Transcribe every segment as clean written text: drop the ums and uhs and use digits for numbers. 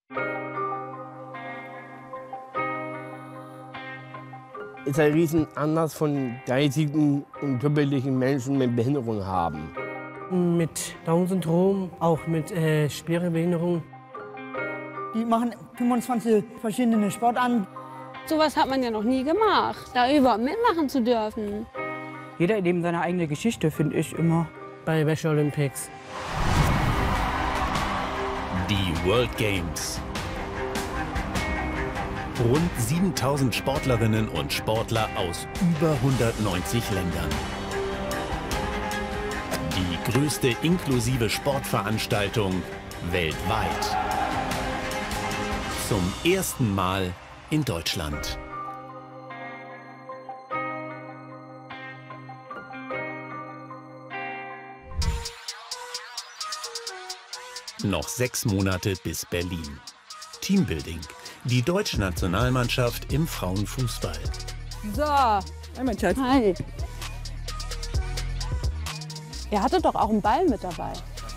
Ist ein riesen Anlass von geistigen und körperlichen Menschen mit Behinderung haben. Mit Down-Syndrom, auch mit schwerer Behinderung. Die machen 25 verschiedene Sportarten. Sowas hat man ja noch nie gemacht, da überhaupt mitmachen zu dürfen. Jeder hat eben seine eigene Geschichte, finde ich immer. Bei Special Olympics. Die World Games. Rund 7000 Sportlerinnen und Sportler aus über 190 Ländern. Die größte inklusive Sportveranstaltung weltweit. Zum ersten Mal in Deutschland. Noch 6 Monate bis Berlin. Teambuilding. Die deutsche Nationalmannschaft im Frauenfußball. So. Hi, mein Schatz. Hi. Ihr hattet doch auch einen Ball mit dabei.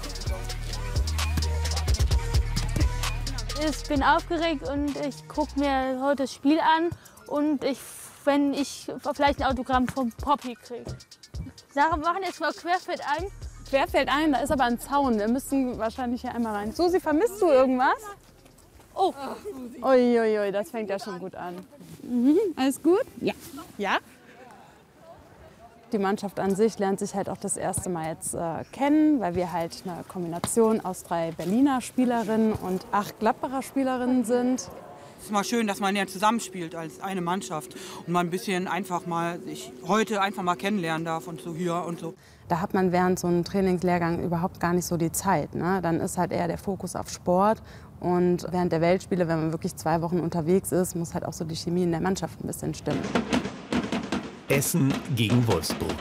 Ich bin aufgeregt und ich gucke mir heute das Spiel an und wenn ich vielleicht ein Autogramm von Poppy kriege. Sarah, wir machen jetzt mal Querfeldein. Querfeldein, da ist aber ein Zaun. Wir müssen wahrscheinlich hier einmal rein. Susi, vermisst du irgendwas? Oh, uiuiui, das fängt ja schon gut an. Mhm. Alles gut? Ja. Ja? Die Mannschaft an sich lernt sich halt auch das erste Mal jetzt kennen, weil wir halt eine Kombination aus 3 Berliner Spielerinnen und 8 Gladbacher Spielerinnen sind. Es ist mal schön, dass man ja zusammenspielt als eine Mannschaft und man ein bisschen einfach mal sich heute einfach mal kennenlernen darf und so hier und so. Da hat man während so einem Trainingslehrgang überhaupt gar nicht so die Zeit, ne? Dann ist halt eher der Fokus auf Sport. Und während der Weltspiele, wenn man wirklich 2 Wochen unterwegs ist, muss halt auch so die Chemie in der Mannschaft ein bisschen stimmen. Essen gegen Wolfsburg.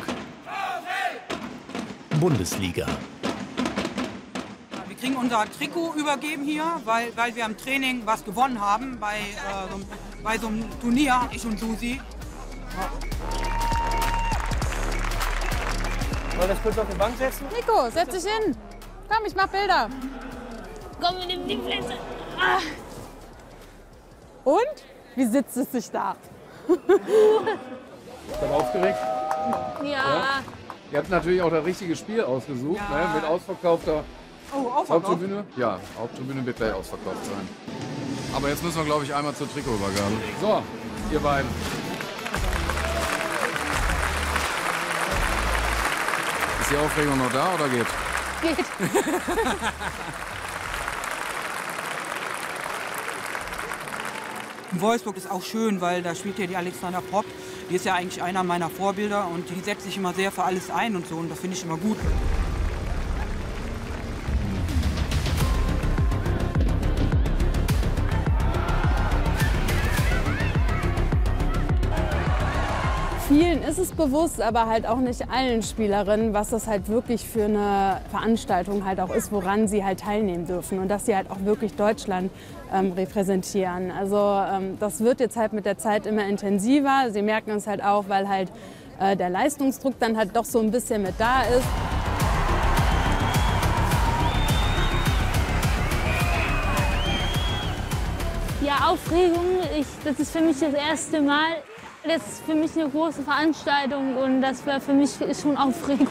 Bundesliga. Wir kriegen unser Trikot übergeben hier, weil wir am Training was gewonnen haben bei so einem Turnier, ich und Susi. Soll das kurz auf die Bank setzen? Nico, setz dich hin. Komm, ich mach Bilder. Komm, wir nehmen die Plätze. Und? Wie sitzt es sich da? Ist dann aufgeregt? Ja. Ihr habt natürlich auch das richtige Spiel ausgesucht, Ja. ne? Mit ausverkaufter Ausverkauft. Haupttribüne. Ja, Haupttribüne wird gleich ausverkauft sein. Aber jetzt müssen wir, glaube ich, einmal zur Trikotübergabe. So, ihr beiden. Ist die Aufregung noch da oder geht? Geht. In Wolfsburg ist auch schön, weil da spielt ja die Alexandra Popp. Die ist ja eigentlich einer meiner Vorbilder und die setzt sich immer sehr für alles ein und so. Und das finde ich immer gut. Vielen ist es bewusst, aber halt auch nicht allen Spielerinnen, was das halt wirklich für eine Veranstaltung halt auch ist, woran sie halt teilnehmen dürfen und dass sie halt auch wirklich Deutschland repräsentieren. Also das wird jetzt halt mit der Zeit immer intensiver. Sie merken es halt auch, weil halt der Leistungsdruck dann halt doch so ein bisschen mit da ist. Ja, Aufregung, das ist für mich das erste Mal. Das ist für mich eine große Veranstaltung und das war für mich schon Aufregung.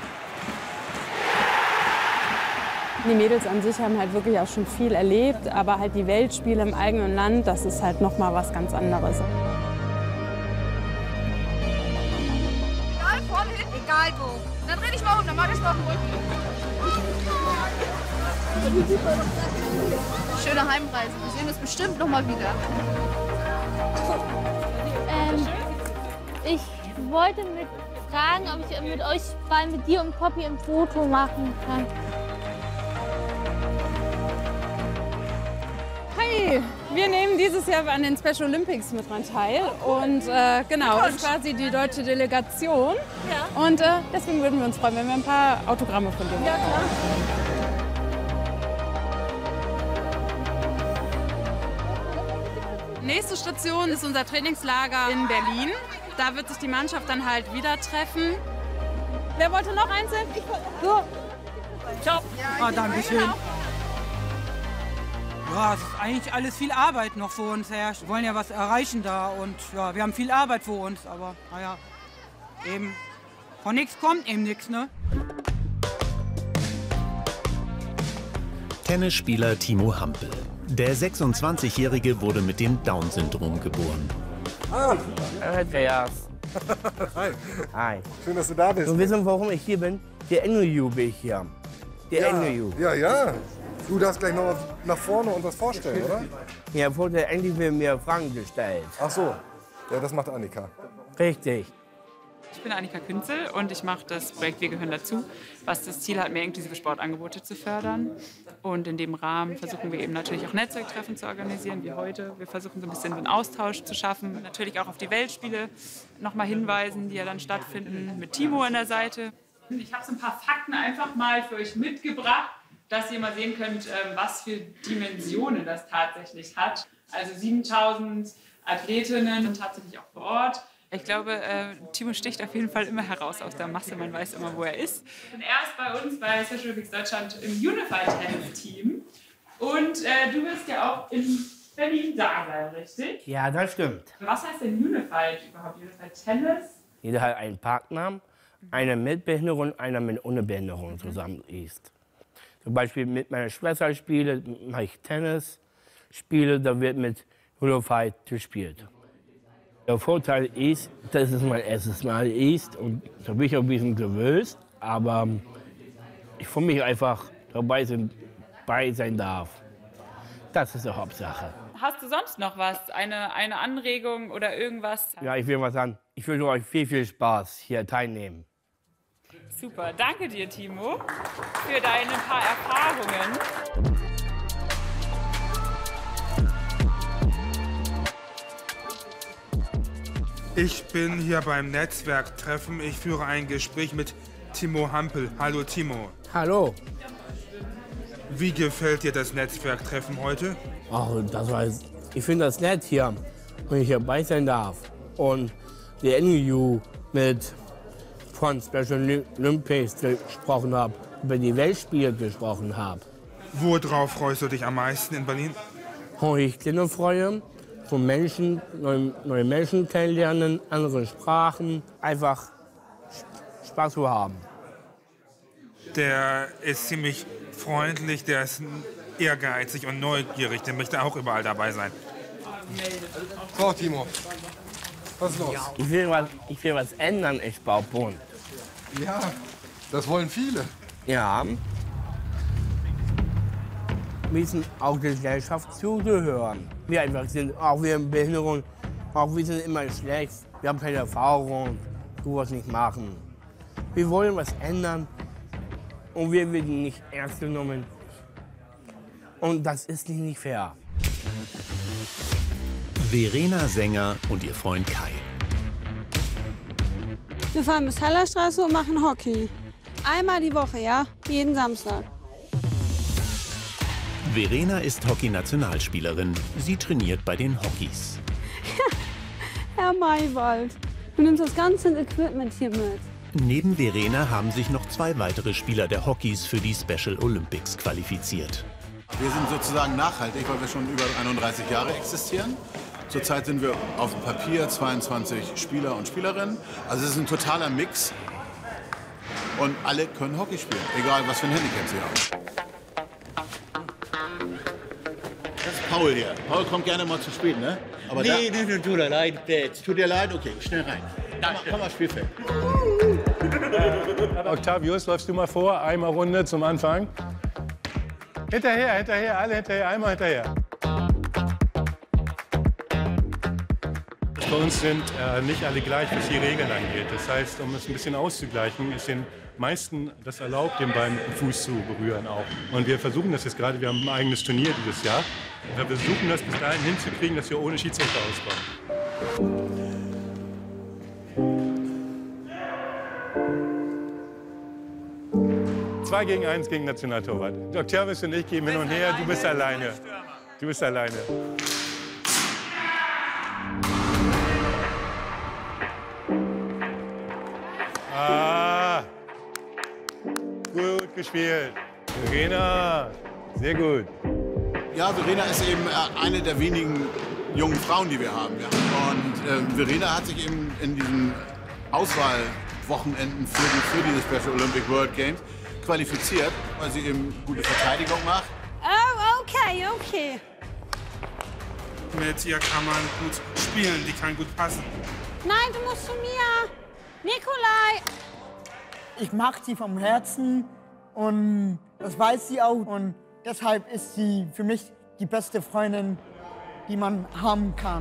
Die Mädels an sich haben halt wirklich auch schon viel erlebt, aber halt die Weltspiele im eigenen Land, das ist halt noch mal was ganz anderes. Egal, vorne, hinten, egal wo. Dann dreh dich mal um, dann mach ich mal auf den Rücken. Schöne Heimreise. Wir sehen uns bestimmt noch mal wieder. Ich wollte fragen, ob ich mit euch beiden, mit dir und Poppy ein Foto machen kann. Hi, wir nehmen dieses Jahr an den Special Olympics mit dran teil und genau, das ist quasi die deutsche Delegation. Ja. Und deswegen würden wir uns freuen, wenn wir ein paar Autogramme von dir bekommen. Ja, klar. Nächste Station ist unser Trainingslager in Berlin. Da wird sich die Mannschaft dann halt wieder treffen. Wer wollte noch einzeln? So. Ciao. Ah, danke schön. Ja, es ist eigentlich alles viel Arbeit noch vor uns her. Wir wollen ja was erreichen da und ja, wir haben viel Arbeit vor uns, aber naja, eben von nichts kommt eben nichts, ne? Tennisspieler Timo Hampel. Der 26-Jährige wurde mit dem Down-Syndrom geboren. Andreas. Hi. Hi. Schön, dass du da bist. Und wissen, warum ich hier bin? Der NGU bin ich hier. Der NGU. Ja. Du darfst gleich noch nach vorne und was vorstellen, oder? Ja, wurde endlich mir Fragen gestellt. Ach so. Ja, das macht Annika. Richtig. Ich bin Annika Künzel und ich mache das Projekt Wir gehören dazu, was das Ziel hat, mehr inklusive Sportangebote zu fördern. Und in dem Rahmen versuchen wir eben natürlich auch Netzwerktreffen zu organisieren, wie heute. Wir versuchen so ein bisschen den Austausch zu schaffen, natürlich auch auf die Weltspiele noch mal hinweisen, die ja dann stattfinden, mit Timo an der Seite. Ich habe so ein paar Fakten einfach mal für euch mitgebracht, dass ihr mal sehen könnt, was für Dimensionen das tatsächlich hat. Also 7000 Athletinnen sind tatsächlich auch vor Ort. Ich glaube, Timo sticht auf jeden Fall immer heraus aus der Masse. Man weiß immer, wo er ist. Und er ist bei uns bei Special Olympics Deutschland im Unified Tennis Team. Und du wirst ja auch in Berlin da sein, richtig? Ja, das stimmt. Was heißt denn Unified überhaupt? Unified Tennis? Jeder hat einen Partner, einer mit Behinderung, einer mit ohne Behinderung zusammen ist. Zum Beispiel mit meiner Schwester spiele, mache ich Tennis, spiele, da wird mit Unified gespielt. Der Vorteil ist, dass es mein erstes Mal ist und da bin ich auch ein bisschen nervös, aber ich freue mich einfach, dabei sein darf. Das ist die Hauptsache. Hast du sonst noch was? Eine Anregung oder irgendwas? Ja, ich will was sagen. Ich wünsche euch viel Spaß hier teilnehmen. Super, danke dir, Timo, für deine paar Erfahrungen. Ich bin hier beim Netzwerktreffen. Ich führe ein Gespräch mit Timo Hampel. Hallo Timo. Hallo. Wie gefällt dir das Netzwerktreffen heute? Oh, ich finde das nett hier, wenn ich dabei sein darf. Und die NGU von Special Olympics gesprochen habe, über die Weltspiele gesprochen habe. Worauf freust du dich am meisten in Berlin? Ich Kinder freue, von Menschen, neue Menschen kennenlernen, andere Sprachen, einfach Spaß zu haben. Der ist ziemlich freundlich, der ist ehrgeizig und neugierig, der möchte auch überall dabei sein. So, Timo, was ist los? Ich will was ändern, ich baue Bund. Ja, das wollen viele. Ja. Wir müssen auch der Gesellschaft zugehören. Wir einfach sind, auch wir haben Behinderung, auch wir sind immer schlecht. Wir haben keine Erfahrung, sowas nicht machen. Wir wollen was ändern und wir werden nicht ernst genommen. Und das ist nicht fair. Verena Sänger und ihr Freund Kai. Wir fahren bis Hallerstraße und machen Hockey. Einmal die Woche, ja? Jeden Samstag. Verena ist Hockey-Nationalspielerin. Sie trainiert bei den Hockeys. Herr Maywald, du nimmst das ganze Equipment hier mit. Neben Verena haben sich noch 2 weitere Spieler der Hockeys für die Special Olympics qualifiziert. Wir sind sozusagen nachhaltig, weil wir schon über 31 Jahre existieren. Zurzeit sind wir auf dem Papier 22 Spieler und Spielerinnen. Also es ist ein totaler Mix. Und alle können Hockey spielen, egal was für ein Handicap sie haben. Das ist Paul hier. Paul kommt gerne mal zu spielen, ne? Aber nee, tut dir leid, Dad. Tut dir leid? Okay, schnell rein. Komm mal, Spielfeld. Octavius, läufst du mal vor, einmal Runde zum Anfang. Hinterher, alle hinterher, einmal hinterher. Bei uns sind nicht alle gleich, was die Regeln angeht. Das heißt, um es ein bisschen auszugleichen, ist den meisten das erlaubt, den beim Fuß zu berühren auch. Und wir versuchen das jetzt gerade, wir haben ein eigenes Turnier dieses Jahr. Wir versuchen das bis dahin hinzukriegen, dass wir ohne Schiedsrichter auskommen. 2 gegen 1 gegen Nationaltorwart. Octavius und ich gehen hin und her, du bist alleine. Du bist alleine. Ah, gut gespielt. Verena, sehr gut. Ja, Verena ist eben eine der wenigen jungen Frauen, die wir haben. Ja. Und Verena hat sich eben in diesen Auswahlwochenenden für diese Special Olympic World Games qualifiziert, weil sie eben gute Verteidigung macht. Oh, okay. Mit ihr kann man gut spielen, die kann gut passen. Nein, du musst zu mir. Nikolai. Ich mag sie vom Herzen und das weiß sie auch. Und deshalb ist sie für mich die beste Freundin, die man haben kann.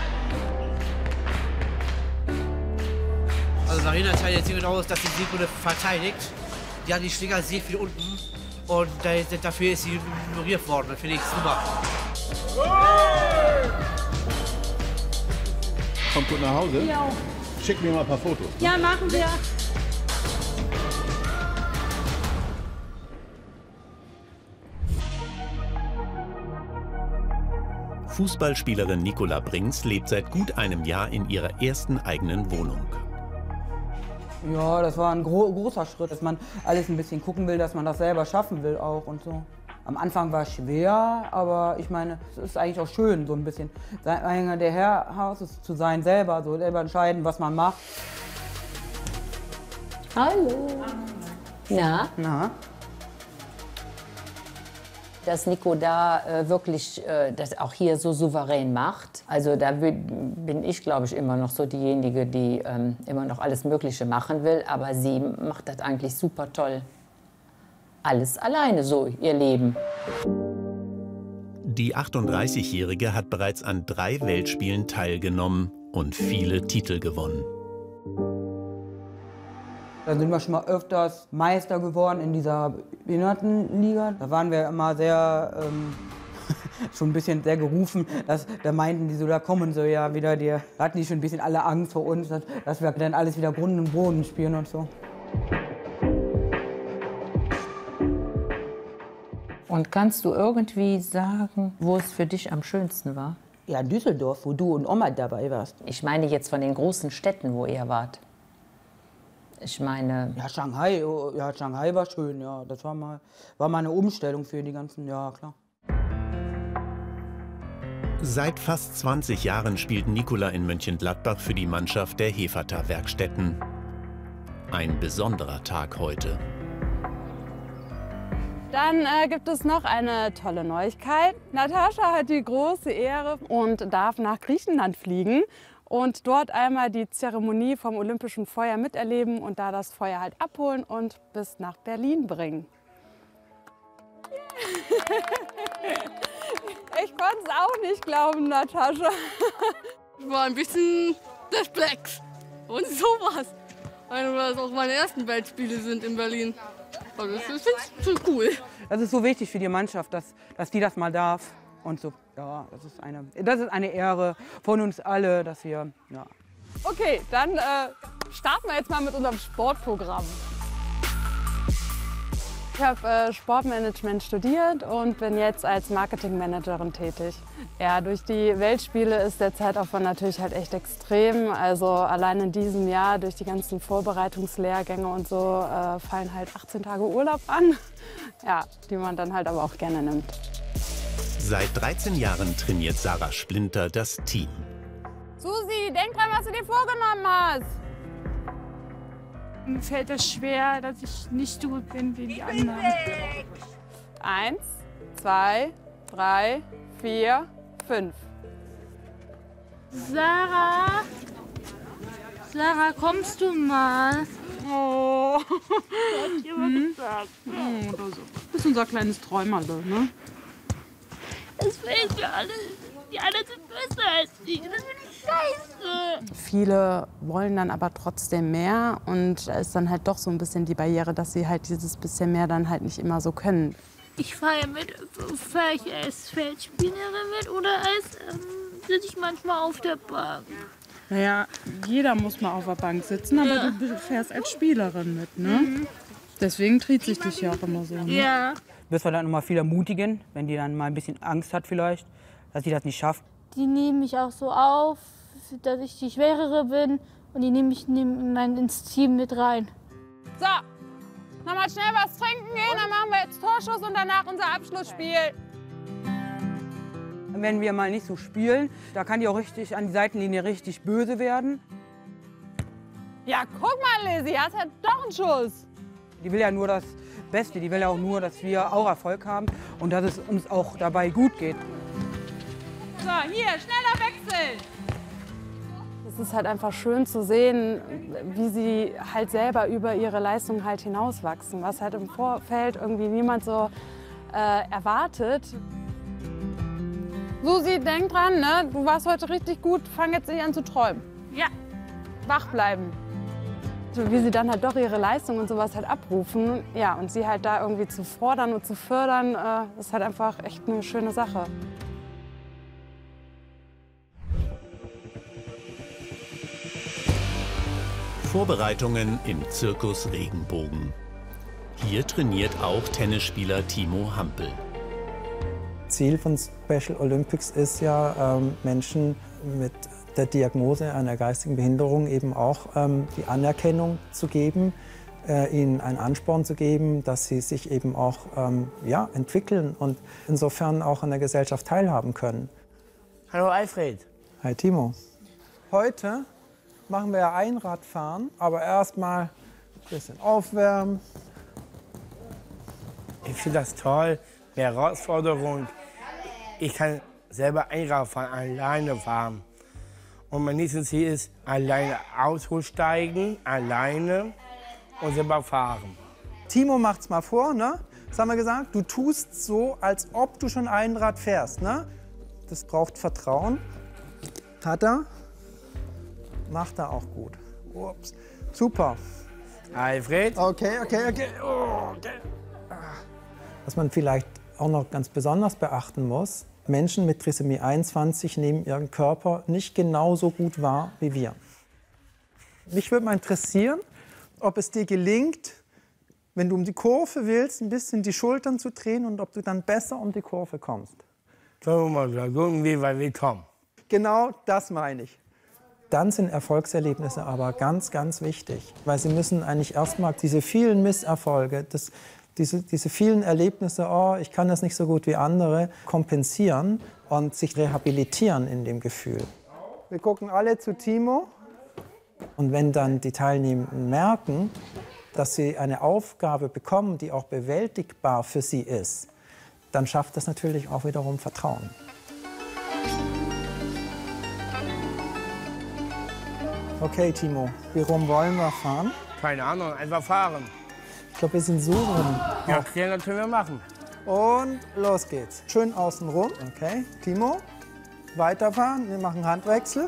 Also Verena zeichnet jetzt genau aus, dass sie Nico verteidigt. Die hat die Schläger sehr viel unten und dafür ist sie ignoriert worden. Das finde ich super. Kommt gut nach Hause? Ja. Schick mir mal ein paar Fotos. Ne? Ja, machen wir. Fußballspielerin Nicola Brinks lebt seit gut einem Jahr in ihrer ersten eigenen Wohnung. Ja, das war ein großer Schritt, dass man alles ein bisschen gucken will, dass man das selber schaffen will auch und so. Am Anfang war es schwer, aber ich meine, es ist eigentlich auch schön, so ein bisschen einer der Herrhaus zu sein, selber entscheiden, was man macht. Hallo. Na? Na? Dass Nico da wirklich das auch hier so souverän macht. Also da bin ich, glaube ich, immer noch so diejenige, die immer noch alles Mögliche machen will. Aber sie macht das eigentlich super toll. Alles alleine so, ihr Leben. Die 38-Jährige hat bereits an 3 Weltspielen teilgenommen und viele Titel gewonnen. Da sind wir schon mal öfters Meister geworden in dieser Behindertenliga. Da waren wir immer sehr, schon ein bisschen sehr gerufen. Da meinten die so, da kommen so ja wieder, da hatten die schon ein bisschen alle Angst vor uns, dass wir dann alles wieder Grund und Boden spielen und so. Und kannst du irgendwie sagen, wo es für dich am schönsten war? Ja, Düsseldorf, wo du und Oma dabei warst. Ich meine jetzt von den großen Städten, wo ihr wart. Ich meine... Ja, Shanghai war schön, ja. Das war mal eine Umstellung für die ganzen, ja klar. Seit fast 20 Jahren spielt Nicola in Mönchengladbach für die Mannschaft der Heferter Werkstätten. Ein besonderer Tag heute. Dann gibt es noch eine tolle Neuigkeit. Natascha hat die große Ehre und darf nach Griechenland fliegen und dort einmal die Zeremonie vom Olympischen Feuer miterleben und da das Feuer halt abholen und bis nach Berlin bringen. Ich konnte es auch nicht glauben, Natascha. Ich war ein bisschen perplex und sowas, weil das auch meine ersten Weltspiele sind in Berlin. Also das finde ich schon cool. Das ist so wichtig für die Mannschaft, dass die das mal darf. Und so, ja, das ist eine Ehre von uns alle, dass wir, ja. Okay, dann starten wir jetzt mal mit unserem Sportprogramm. Ich habe Sportmanagement studiert und bin jetzt als Marketingmanagerin tätig. Ja, durch die Weltspiele ist der Zeitaufwand natürlich halt echt extrem. Also allein in diesem Jahr durch die ganzen Vorbereitungslehrgänge und so fallen halt 18 Tage Urlaub an, ja, die man dann halt aber auch gerne nimmt. Seit 13 Jahren trainiert Sarah Splinter das Team. Susi, denk dran, was du dir vorgenommen hast. Mir fällt es schwer, dass ich nicht so gut bin wie die anderen. 1, 2, 3, 4, 5. Sarah, kommst du mal? Oh. Hat jemand gesagt. Oh, oder so. Das ist unser kleines Träumerle, ne? Es fehlt mir alles. Die anderen sind besser als ich. Das finde ich scheiße. Viele wollen dann aber trotzdem mehr und da ist dann halt doch so ein bisschen die Barriere, dass sie halt dieses bisschen mehr dann halt nicht immer so können. Ich fahre ich als Feldspielerin mit oder sitze ich manchmal auf der Bank? Naja, jeder muss mal auf der Bank sitzen, aber ja. Du fährst als Spielerin mit, ne? Mhm. Deswegen tritt sich dich ja auch immer so. Ne? Ja. Wirst du dann immer viel ermutigen, wenn die dann mal ein bisschen Angst hat vielleicht, dass sie das nicht schafft? Die nehmen mich auch so auf, dass ich die Schwerere bin und die nehmen mich ins Team mit rein. So, nochmal schnell was trinken gehen, dann machen wir jetzt Torschuss und danach unser Abschlussspiel. wenn wir mal nicht so spielen. Da kann die auch richtig an die Seitenlinie richtig böse werden. Ja, guck mal, Lizzie, hast ja doch einen Schuss. Die will ja nur das Beste, die will ja auch nur, dass wir auch Erfolg haben und dass es uns auch dabei gut geht. So, hier, schneller wechseln. Es ist halt einfach schön zu sehen, wie sie halt selber über ihre Leistung halt hinauswachsen, was halt im Vorfeld irgendwie niemand so erwartet. Susi, denk dran, ne? Du warst heute richtig gut, fang jetzt nicht an zu träumen. Ja. Wach bleiben. Wie sie dann halt doch ihre Leistung und sowas halt abrufen, ja, und sie halt da irgendwie zu fordern und zu fördern, ist halt einfach echt eine schöne Sache. Vorbereitungen im Zirkus Regenbogen. Hier trainiert auch Tennisspieler Timo Hampel. Ziel von Special Olympics ist ja, Menschen mit der Diagnose einer geistigen Behinderung eben auch die Anerkennung zu geben, ihnen einen Ansporn zu geben, dass sie sich eben auch ja, entwickeln und insofern auch an der Gesellschaft teilhaben können. Hallo Alfred. Hi Timo. Heute machen wir ja Einradfahren, aber erstmal ein bisschen aufwärmen. Ich finde das toll, die Herausforderung. Ich kann selber Einrad fahren, alleine fahren. Und mein nächstes Ziel ist, alleine Auto steigen, alleine und selber fahren. Timo macht's mal vor, ne? Was haben wir gesagt? Du tust so, als ob du schon Einrad fährst, ne? Das braucht Vertrauen. Hat er? Macht er auch gut. Ups. Super. Alfred? Okay. Oh, okay. Was man vielleicht auch noch ganz besonders beachten muss, Menschen mit Trisomie 21 nehmen ihren Körper nicht genauso gut wahr wie wir. Mich würde mal interessieren, ob es dir gelingt, wenn du um die Kurve willst, ein bisschen die Schultern zu drehen und ob du dann besser um die Kurve kommst. Schauen wir mal, irgendwie, weil wir kommen. Genau das meine ich. Dann sind Erfolgserlebnisse aber ganz, ganz wichtig, weil sie müssen eigentlich erstmal diese vielen Misserfolge, diese vielen Erlebnisse, oh, ich kann das nicht so gut wie andere, kompensieren und sich rehabilitieren in dem Gefühl. Wir gucken alle zu Timo. Und wenn dann die Teilnehmenden merken, dass sie eine Aufgabe bekommen, die auch bewältigbar für sie ist, dann schafft das natürlich auch wiederum Vertrauen. Okay, Timo, wie rum wollen wir fahren? Keine Ahnung, einfach fahren. Ich glaube, wir sind so rum. Ja, das können wir machen. Und los geht's. Schön außen rum. Okay, Timo, weiterfahren. Wir machen Handwechsel.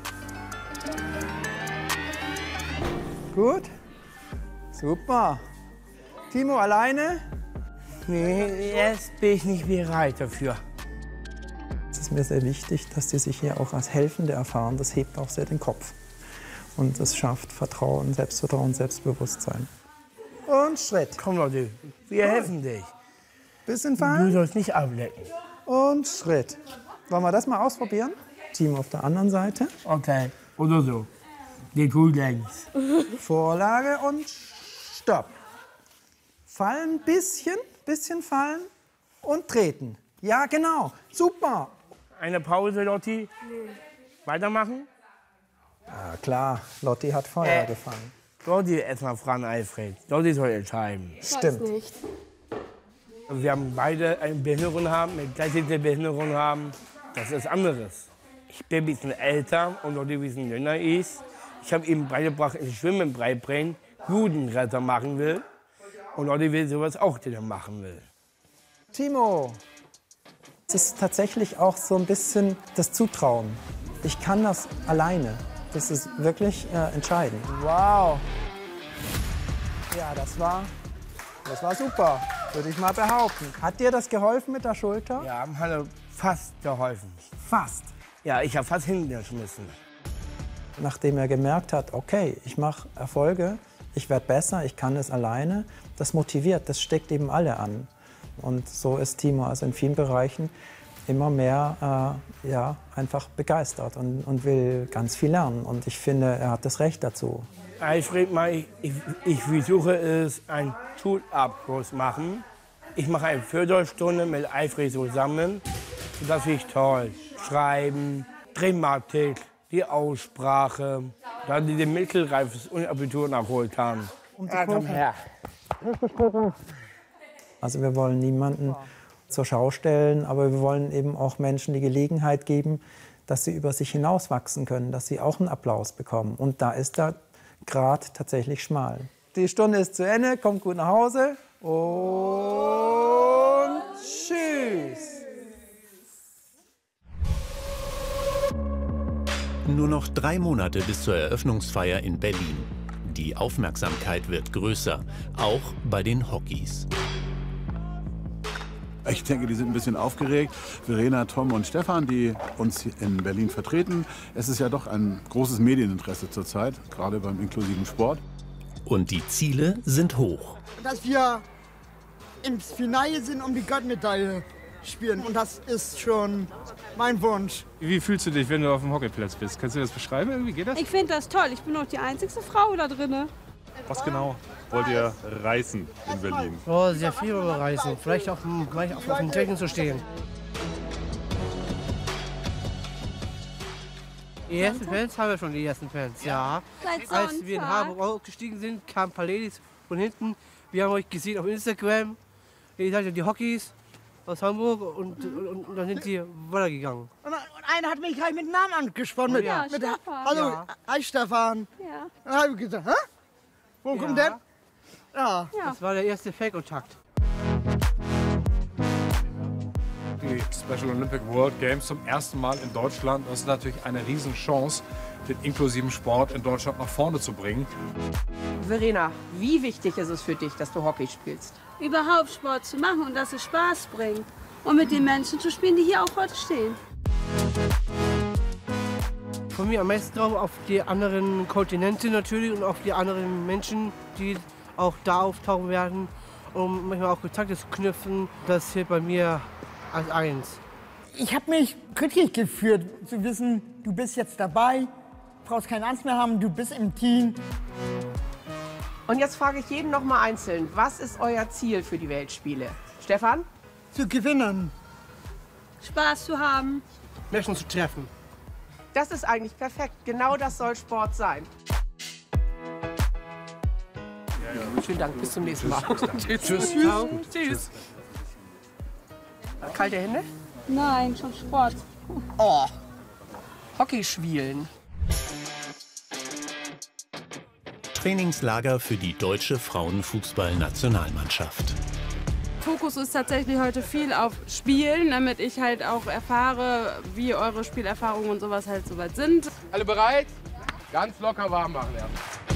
Gut. Super. Timo, alleine? Nee, jetzt bin ich nicht bereit dafür. Es ist mir sehr wichtig, dass die sich hier auch als Helfende erfahren. Das hebt auch sehr den Kopf. Und das schafft Vertrauen, Selbstvertrauen, Selbstbewusstsein. Und Schritt. Komm Leute, wir helfen dich. Bisschen fallen. Du sollst nicht ablecken. Und Schritt. Wollen wir das mal ausprobieren? Team auf der anderen Seite. Okay, oder so. Die tut längs. Vorlage und Stopp. Fallen, bisschen fallen und treten. Ja, genau. Super. Eine Pause, Lotti? Nee. Weitermachen? Ja, klar. Lotti hat Feuer gefangen. Lotti erstmal fragen, Alfred. Lotti soll entscheiden. Stimmt. Weiß nicht. Wir haben beide eine Behinderung haben, eine gleiche Behinderung haben. Das ist anderes. Ich bin ein bisschen älter und Lotti ein bisschen jünger ist. Ich habe ihm beigebracht, dass ich Schwimmen beibringen, Judenretter machen will. Und Lotti will sowas auch, die er machen will. Timo, es ist tatsächlich auch so ein bisschen das Zutrauen. Ich kann das alleine. Das ist wirklich entscheidend. Wow. Ja, das war super, würde ich mal behaupten. Hat dir das geholfen mit der Schulter? Ja, hat fast geholfen. Fast? Ja, ich habe fast hingeschmissen. Nachdem er gemerkt hat, okay, ich mache Erfolge, ich werde besser, ich kann es alleine, das motiviert, das steckt eben alle an. Und so ist Timo also in vielen Bereichen immer mehr einfach begeistert und will ganz viel lernen. Und ich finde, er hat das Recht dazu. Alfred, ich versuche es, einen Schulabschluss machen. Ich mache eine Förderstunde mit Alfred zusammen. Das finde ich toll. Schreiben, Grammatik, die Aussprache, da die den mittelreifes Abitur nachholt haben. Komm her. Also wir wollen niemanden zur Schau stellen, aber wir wollen eben auch Menschen die Gelegenheit geben, dass sie über sich hinauswachsen können, dass sie auch einen Applaus bekommen. Und da ist der Grat tatsächlich schmal. Die Stunde ist zu Ende, kommt gut nach Hause und tschüss. Nur noch 3 Monate bis zur Eröffnungsfeier in Berlin. Die Aufmerksamkeit wird größer, auch bei den Hockeys. Ich denke, die sind ein bisschen aufgeregt. Verena, Tom und Stefan, die uns hier in Berlin vertreten. Es ist ja doch ein großes Medieninteresse zurzeit, gerade beim inklusiven Sport. Und die Ziele sind hoch. Dass wir ins Finale sind, um die Goldmedaille spielen. Und das ist schon mein Wunsch. Wie fühlst du dich, wenn du auf dem Hockeyplatz bist? Kannst du das beschreiben? Wie geht das? Ich finde das toll. Ich bin auch die einzige Frau da drin. Was genau wollt ihr reißen in Berlin? Oh, sehr viel reißen. Vielleicht auch gleich auf den Decken zu stehen. Die ersten Fans haben wir schon, die ersten Fans, ja. Als wir in Hamburg aufgestiegen sind, kamen Paledis von hinten. Wir haben euch gesehen auf Instagram. Ihr seid ja die Hockeys aus Hamburg und dann sind sie weitergegangen. Und einer hat mich gleich mit Namen angesprochen. Mit Stefan. Hallo, Ja. hi Stefan. Ja. Dann habe ich gesagt, hä? Wo kommt der? Ja. Das war der erste Fake-Kontakt. Die Special Olympic World Games zum ersten Mal in Deutschland. Das ist natürlich eine Riesenchance, den inklusiven Sport in Deutschland nach vorne zu bringen. Verena, wie wichtig ist es für dich, dass du Hockey spielst? Überhaupt Sport zu machen und dass es Spaß bringt. Und mit den Menschen zu spielen, die hier auch heute stehen. Von mir am meisten drauf auf die anderen Kontinente natürlich und auf die anderen Menschen, die auch da auftauchen werden, um manchmal auch Kontakte zu knüpfen. Das hilft bei mir als eins. Ich habe mich glücklich gefühlt, zu wissen, du bist jetzt dabei, brauchst keine Angst mehr haben, du bist im Team. Und jetzt frage ich jeden noch mal einzeln, was ist euer Ziel für die Weltspiele? Stefan? Zu gewinnen. Spaß zu haben. Menschen zu treffen. Das ist eigentlich perfekt. Genau das soll Sport sein. Vielen Dank. Bis zum nächsten Mal. Tschüss. Tschüss. Tschüss. Kalte Hände? Nein, schon Sport. Oh. Hockey spielen. Trainingslager für die deutsche Frauenfußballnationalmannschaft. Fokus ist tatsächlich heute viel auf Spielen, damit ich halt auch erfahre, wie eure Spielerfahrungen und sowas halt soweit sind. Alle bereit? Ganz locker warm machen, ja.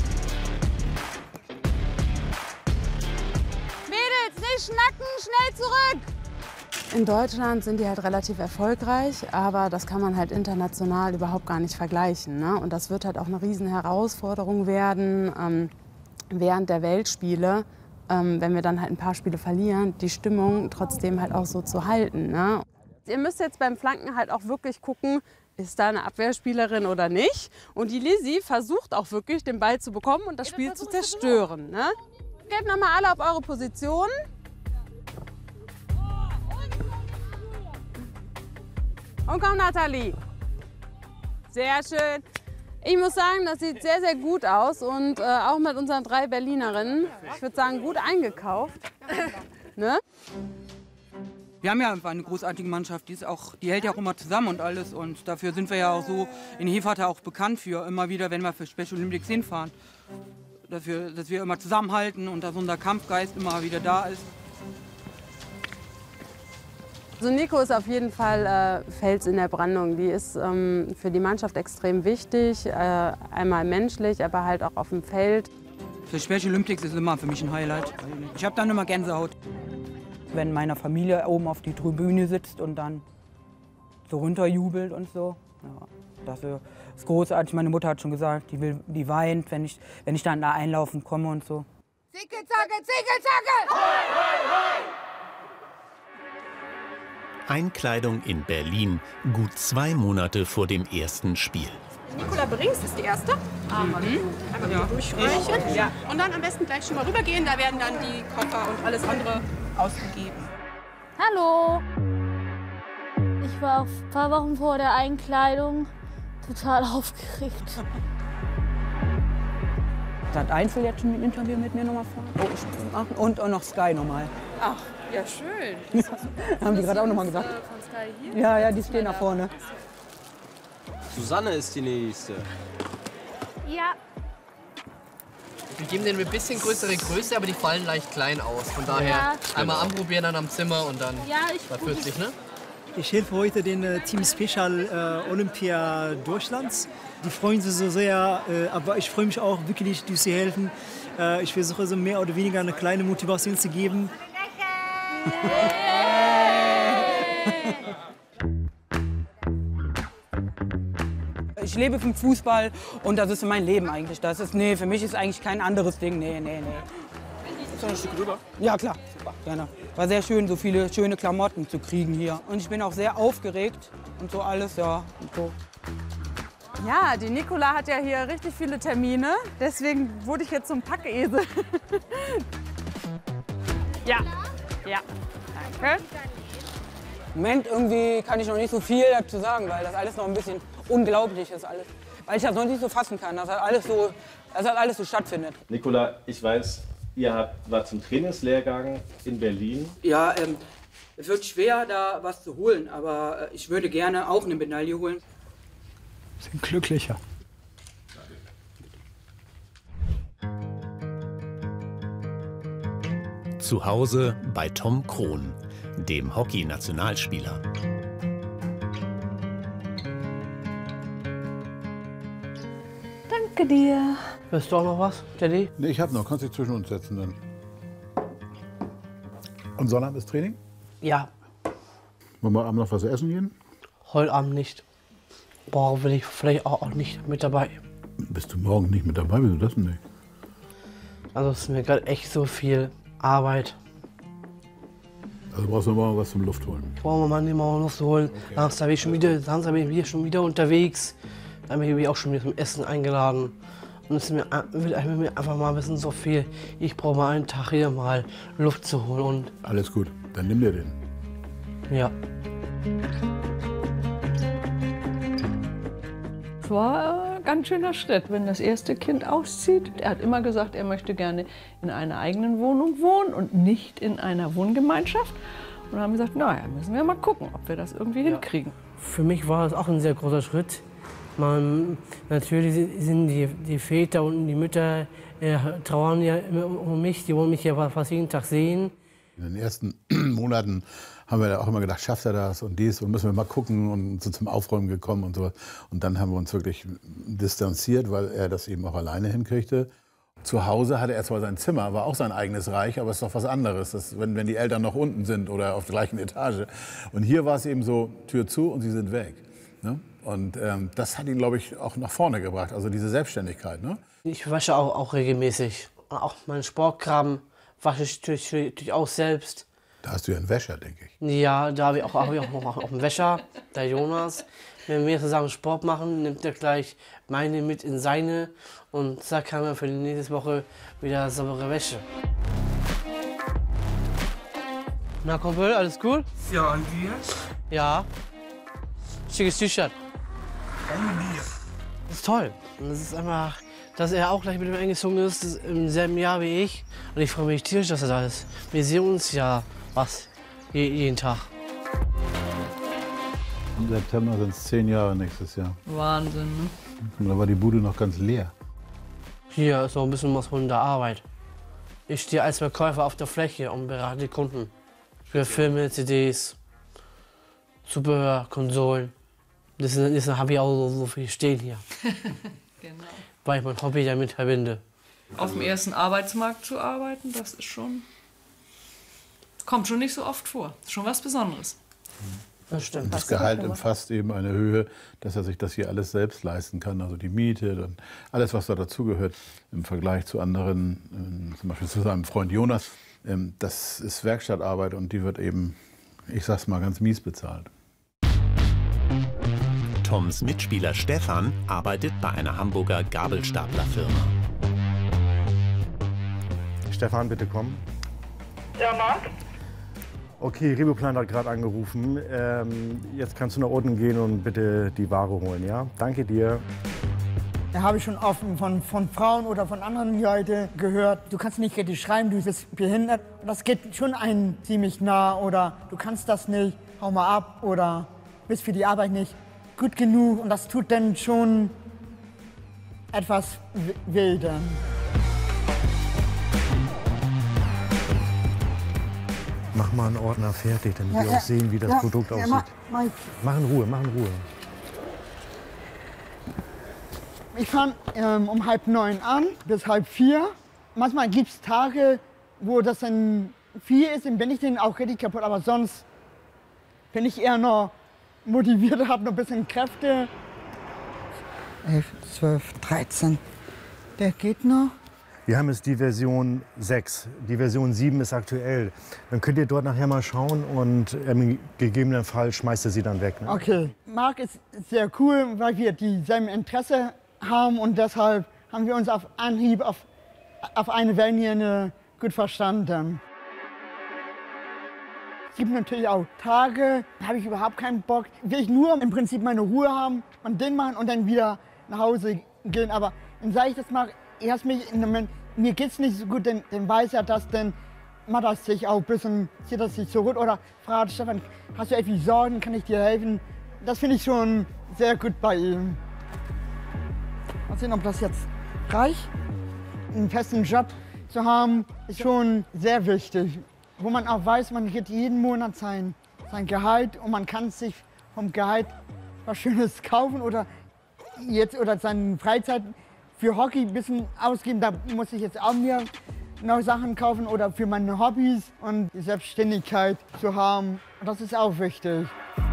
Mädels, nicht schnacken, schnell zurück! In Deutschland sind die halt relativ erfolgreich, aber das kann man halt international überhaupt gar nicht vergleichen, ne? Und das wird halt auch eine riesen Herausforderung werden während der Weltspiele, wenn wir dann halt ein paar Spiele verlieren, die Stimmung trotzdem halt auch so zu halten, ne? Ihr müsst jetzt beim Flanken halt auch wirklich gucken, ist da eine Abwehrspielerin oder nicht. Und die Lizzie versucht auch wirklich, den Ball zu bekommen und das Spiel zu zerstören, ne? Gebt nochmal alle auf eure Position. Und komm, Nathalie. Sehr schön. Ich muss sagen, das sieht sehr, sehr gut aus. Und auch mit unseren 3 Berlinerinnen, ich würde sagen, gut eingekauft. Ne? Wir haben ja einfach eine großartige Mannschaft, die hält ja auch immer zusammen und alles. Und dafür sind wir ja auch so in Hefata auch bekannt für, immer wieder, wenn wir für Special Olympics hinfahren. Dafür, dass wir immer zusammenhalten und dass unser Kampfgeist immer wieder da ist. Also Nico ist auf jeden Fall Fels in der Brandung. Die ist für die Mannschaft extrem wichtig, einmal menschlich, aber halt auch auf dem Feld. Für Special Olympics ist immer für mich ein Highlight. Ich habe dann immer Gänsehaut. Wenn meine Familie oben auf die Tribüne sitzt und dann so runterjubelt und so, ja, das ist großartig. Meine Mutter hat schon gesagt, die weint, wenn ich dann da einlaufen komme und so. Zicke, zacke, zicke, zacke! Hoi, hoi, hoi! Einkleidung in Berlin, gut 2 Monate vor dem ersten Spiel. Nicola Brings ist die erste. Einmal ja. Durchreichen. Ja. Und dann am besten gleich schon mal rübergehen. Da werden dann die Koffer und alles andere ausgegeben. Hallo. Ich war auch ein paar Wochen vor der Einkleidung total aufgeregt. Hat Einzel jetzt schon ein Interview mit mir nochmal vor? Und auch noch Sky nochmal. Ach, ja schön. Haben die gerade auch nochmal gesagt. Von Sky hier? Ja, ja, die stehen da vorne. Susanne ist die nächste. Ja. Wir geben denen ein bisschen größere Größe, aber die fallen leicht klein aus. Von daher Ja. einmal anprobieren dann am Zimmer und dann Ja, bei 40, ne? Ich helfe heute den Team Special Olympia Deutschlands. Die freuen sich so sehr, aber ich freue mich auch wirklich, dass sie helfen. Ich versuche so mehr oder weniger eine kleine Motivation zu geben. Ich lebe vom Fußball und das ist mein Leben eigentlich. Das ist, nee, für mich ist eigentlich kein anderes Ding. Nee. Ist noch ein Stück rüber? Ja, klar. Super, gerne. War sehr schön, so viele schöne Klamotten zu kriegen hier. Und ich bin auch sehr aufgeregt und so alles, ja. Und so. Ja, die Nicola hat ja hier richtig viele Termine. Deswegen wurde ich jetzt zum Packesel. Ja. Danke. Im Moment irgendwie kann ich noch nicht so viel dazu sagen, weil das alles noch ein bisschen unglaublich ist alles. Weil ich das noch nicht so fassen kann, dass das alles so stattfindet. Nicola, ich weiß, ihr wart zum Trainingslehrgang in Berlin. Ja, es wird schwer, da was zu holen, aber ich würde gerne auch eine Medaille holen. Sind glücklicher. Zu Hause bei Tom Krohn, dem Hockey-Nationalspieler. Danke dir. Willst du auch noch was, Teddy? Nee, ich hab noch. Kannst dich zwischen uns setzen dann. Und Sonnabend ist Training? Ja. Wollen wir abends noch was essen gehen? Heute Abend nicht. Boah, will ich vielleicht auch nicht mit dabei. Bist du morgen nicht mit dabei? Wieso das denn nicht? Also es ist mir gerade echt so viel Arbeit. Also brauchst du mal was zum Luft holen. Ich brauche mal morgen Luft holen. Okay. Samstag bin ich schon wieder unterwegs. Dann bin ich auch schon wieder zum Essen eingeladen. Und es wird mir einfach mal ein bisschen so viel. Ich brauche mal einen Tag hier mal Luft zu holen. Und alles gut, dann nimm dir den. Ja. Es war ein ganz schöner Schritt, wenn das erste Kind auszieht. Er hat immer gesagt, er möchte gerne in einer eigenen Wohnung wohnen und nicht in einer Wohngemeinschaft. Und dann haben wir gesagt, naja, müssen wir mal gucken, ob wir das irgendwie hinkriegen. Für mich war das auch ein sehr großer Schritt. Natürlich sind die Väter und die Mütter trauern ja immer um mich. Die wollen mich ja fast jeden Tag sehen. In den ersten Monaten haben wir auch immer gedacht, schafft er das und dies und müssen wir mal gucken und sind zum Aufräumen gekommen und so. Und dann haben wir uns wirklich distanziert, weil er das eben auch alleine hinkriegte. Zu Hause hatte er zwar sein Zimmer, war auch sein eigenes Reich, aber es ist doch was anderes, wenn die Eltern noch unten sind oder auf der gleichen Etage. Und hier war es eben so, Tür zu und sie sind weg. Ne? Und das hat ihn, glaube ich, auch nach vorne gebracht, also diese Selbstständigkeit. Ne? Ich wasche auch regelmäßig. Auch meinen Sportkram wasche ich natürlich auch selbst. Da hast du ja einen Wäscher, denke ich. Ja, da habe ich auch noch einen Wäscher, der Jonas. Wenn wir zusammen Sport machen, nimmt er gleich meine mit in seine. Und zack, haben wir für die nächste Woche wieder saubere Wäsche. Na, Kumpel, alles gut? Ja, und dir? Ja. Schickes T-Shirt. Das ist toll. Und das ist einfach, dass er auch gleich mit ihm eingezogen ist, im selben Jahr wie ich. Und ich freue mich tierisch, dass er da ist. Wir sehen uns ja jeden Tag. Im September sind es 10 Jahre nächstes Jahr. Wahnsinn, ne? Und da war die Bude noch ganz leer. Hier ist noch ein bisschen was von der Arbeit. Ich stehe als Verkäufer auf der Fläche und berate die Kunden. Für Filme, CDs, Zubehör, Konsolen. Deswegen habe ich auch so viel stehen hier. Genau. Weil ich mein Hobby damit verbinde. Auf dem ersten Arbeitsmarkt zu arbeiten, das ist kommt schon nicht so oft vor. Das ist schon was Besonderes. Das stimmt. Das Gehalt umfasst eben eine Höhe, dass er sich das hier alles selbst leisten kann. Also die Miete und alles, was da dazugehört im Vergleich zu anderen, zum Beispiel zu seinem Freund Jonas. Das ist Werkstattarbeit und die wird eben, ich sag's mal, ganz mies bezahlt. Toms Mitspieler Stefan arbeitet bei einer Hamburger Gabelstaplerfirma. Stefan, bitte kommen. Ja, Marc? Okay, Reboplan hat gerade angerufen. Jetzt kannst du nach unten gehen und bitte die Ware holen, ja? Danke dir. Da habe ich schon oft von Frauen oder von anderen Leuten gehört, du kannst nicht richtig schreiben, du bist behindert. Das geht schon einem ziemlich nah oder du kannst das nicht, hau mal ab oder bist für die Arbeit nicht gut genug. Und das tut dann schon etwas weh dann. Mach mal einen Ordner fertig, damit wir auch sehen, wie das Produkt aussieht. Mach in Ruhe, mach in Ruhe. Ich fange um 8:30 an bis 3:30. Manchmal gibt es Tage, wo das dann 4 ist, dann bin ich dann auch richtig kaputt. Aber sonst bin ich eher noch motiviert, habe noch ein bisschen Kräfte. 11, 12, 13. Der geht noch. Wir haben jetzt die Version 6. Die Version 7 ist aktuell. Dann könnt ihr dort nachher mal schauen und im gegebenen Fall schmeißt ihr sie dann weg. Ne? Okay. Marc ist sehr cool, weil wir dieselben Interesse haben und deshalb haben wir uns auf Anhieb auf eine Wellenlinie gut verstanden. Es gibt natürlich auch Tage, da habe ich überhaupt keinen Bock. Will ich nur im Prinzip meine Ruhe haben und den machen und dann wieder nach Hause gehen. Aber dann sage ich das mal, mir geht's nicht so gut, dann weiß er das, dann macht er sich auch ein bisschen, zieht er sich zurück oder fragt Stefan, hast du irgendwie Sorgen, kann ich dir helfen? Das finde ich schon sehr gut bei ihm. Mal sehen, ob das jetzt reicht. Einen festen Job zu haben, ist schon sehr wichtig. Wo man auch weiß, man kriegt jeden Monat sein Gehalt und man kann sich vom Gehalt was Schönes kaufen oder seine Freizeit für Hockey ein bisschen ausgeben. Da muss ich jetzt auch mir noch Sachen kaufen oder für meine Hobbys und die Selbstständigkeit zu haben. Und das ist auch wichtig.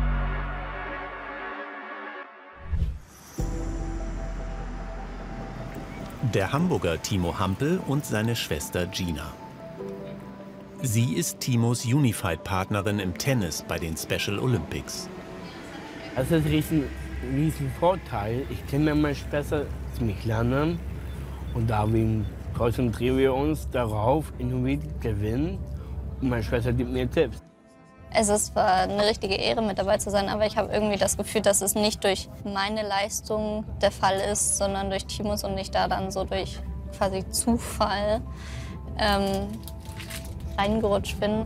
Der Hamburger Timo Hampel und seine Schwester Gina. Sie ist Timos Unified-Partnerin im Tennis bei den Special Olympics. Das ist ein riesen Vorteil. Ich kenne meine Schwester ziemlich lange und deswegen konzentrieren wir uns darauf, irgendwie zu gewinnen. Und meine Schwester gibt mir Tipps. Es ist zwar eine richtige Ehre, mit dabei zu sein, aber ich habe irgendwie das Gefühl, dass es nicht durch meine Leistung der Fall ist, sondern durch Timos und ich da dann so durch quasi Zufall reingerutscht bin.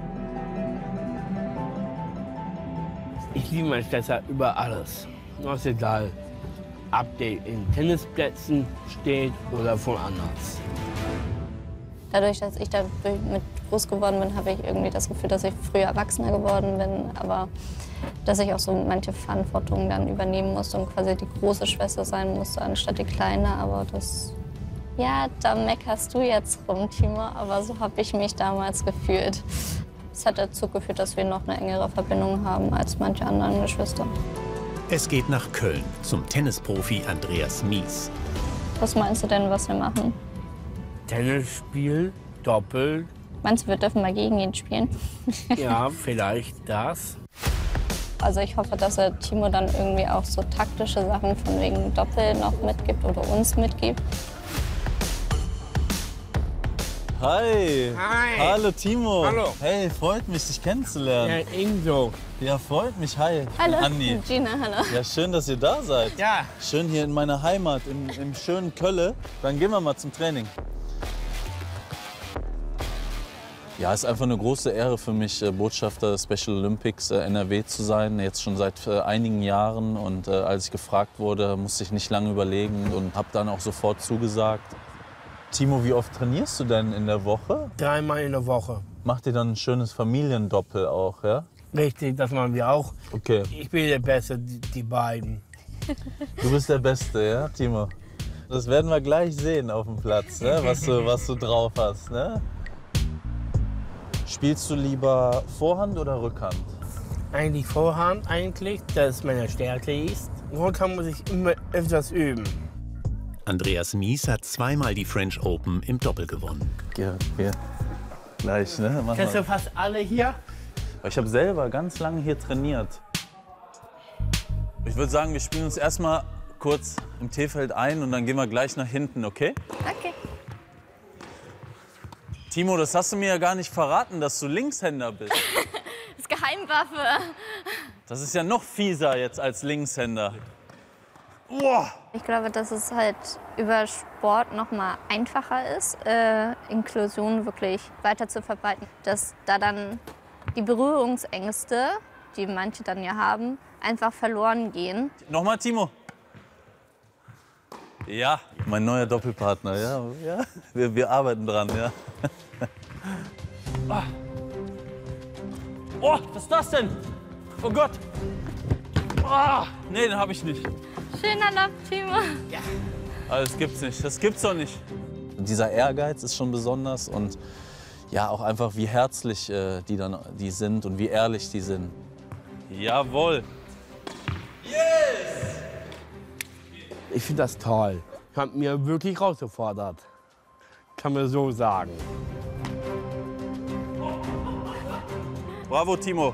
Ich liebe meine Schwester über alles. Das ist egal, ob der in Tennisplätzen steht oder von anders. Dadurch, dass ich da mit groß geworden bin, habe ich irgendwie das Gefühl, dass ich früher erwachsener geworden bin, aber dass ich auch so manche Verantwortung dann übernehmen musste und quasi die große Schwester sein musste, anstatt die kleine. Aber das, ja, da meckerst du jetzt rum, Timo, aber so habe ich mich damals gefühlt. Es hat dazu geführt, dass wir noch eine engere Verbindung haben als manche anderen Geschwister. Es geht nach Köln zum Tennisprofi Andreas Mies. Was meinst du denn, was wir machen? Tennisspiel, Doppel. Meinst du, wir dürfen mal gegen ihn spielen? Ja, vielleicht das. Also ich hoffe, dass er Timo dann irgendwie auch so taktische Sachen von wegen Doppel noch mitgibt oder uns mitgibt. Hi. Hi. Hallo Timo. Hallo. Hey, freut mich, dich kennenzulernen. Ja, ebenso. Ja, freut mich. Hi. Hallo. Andi. Gina, hallo. Ja, schön, dass ihr da seid. Ja. Schön hier in meiner Heimat, im schönen Kölle. Dann gehen wir mal zum Training. Ja, es ist einfach eine große Ehre für mich, Botschafter des Special Olympics NRW zu sein. Jetzt schon seit einigen Jahren. Und als ich gefragt wurde, musste ich nicht lange überlegen und habe dann auch sofort zugesagt. Timo, wie oft trainierst du denn in der Woche? 3-mal in der Woche. Macht ihr dann ein schönes Familiendoppel auch, ja? Richtig, das machen wir auch. Okay. Ich bin der Beste, die beiden. Du bist der Beste, ja, Timo? Das werden wir gleich sehen auf dem Platz, ne? was du drauf hast. Ne? Spielst du lieber Vorhand oder Rückhand? Eigentlich Vorhand, eigentlich, das meine Stärke ist. Rückhand muss ich immer öfters üben. Andreas Mies hat zweimal die French Open im Doppel gewonnen. Ja, hier. Gleich, ne? Kennst du fast alle hier? Ich habe selber ganz lange hier trainiert. Ich würde sagen, wir spielen uns erstmal kurz im T-Feld ein und dann gehen wir gleich nach hinten, okay? Okay. Timo, das hast du mir ja gar nicht verraten, dass du Linkshänder bist. Geheimwaffe. Das ist ja noch fieser jetzt als Linkshänder. Ich glaube, dass es halt über Sport noch mal einfacher ist, Inklusion wirklich weiter zu verbreiten. Dass da dann die Berührungsängste, die manche dann ja haben, einfach verloren gehen. Nochmal, Timo. Ja, mein neuer Doppelpartner, ja. Wir arbeiten dran, ja. Oh, was ist das denn? Oh Gott. Oh, nee, den habe ich nicht. Schöner Lauf, Timo. Ja. Das gibt's nicht, das gibt's doch nicht. Dieser Ehrgeiz ist schon besonders und ja, auch einfach wie herzlich die sind und wie ehrlich die sind. Jawohl. Yes! Ich finde das toll. Ich habe mir wirklich herausgefordert. Kann man so sagen. Bravo, Timo.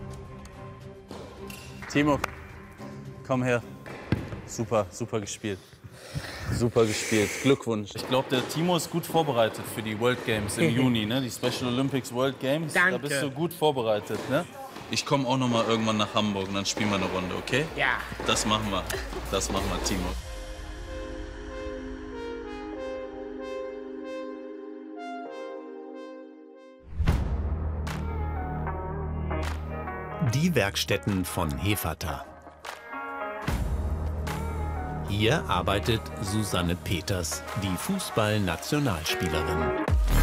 Timo, komm her. Super, super gespielt. Super gespielt. Glückwunsch. Ich glaube, der Timo ist gut vorbereitet für die World Games im Juni, ne? Die Special Olympics World Games. Danke. Da bist du gut vorbereitet, ne? Ich komme auch noch mal irgendwann nach Hamburg und dann spielen wir eine Runde, okay? Ja. Das machen wir. Das machen wir, Timo. Die Werkstätten von Hefata. Hier arbeitet Susanne Peters, die Fußball-Nationalspielerin.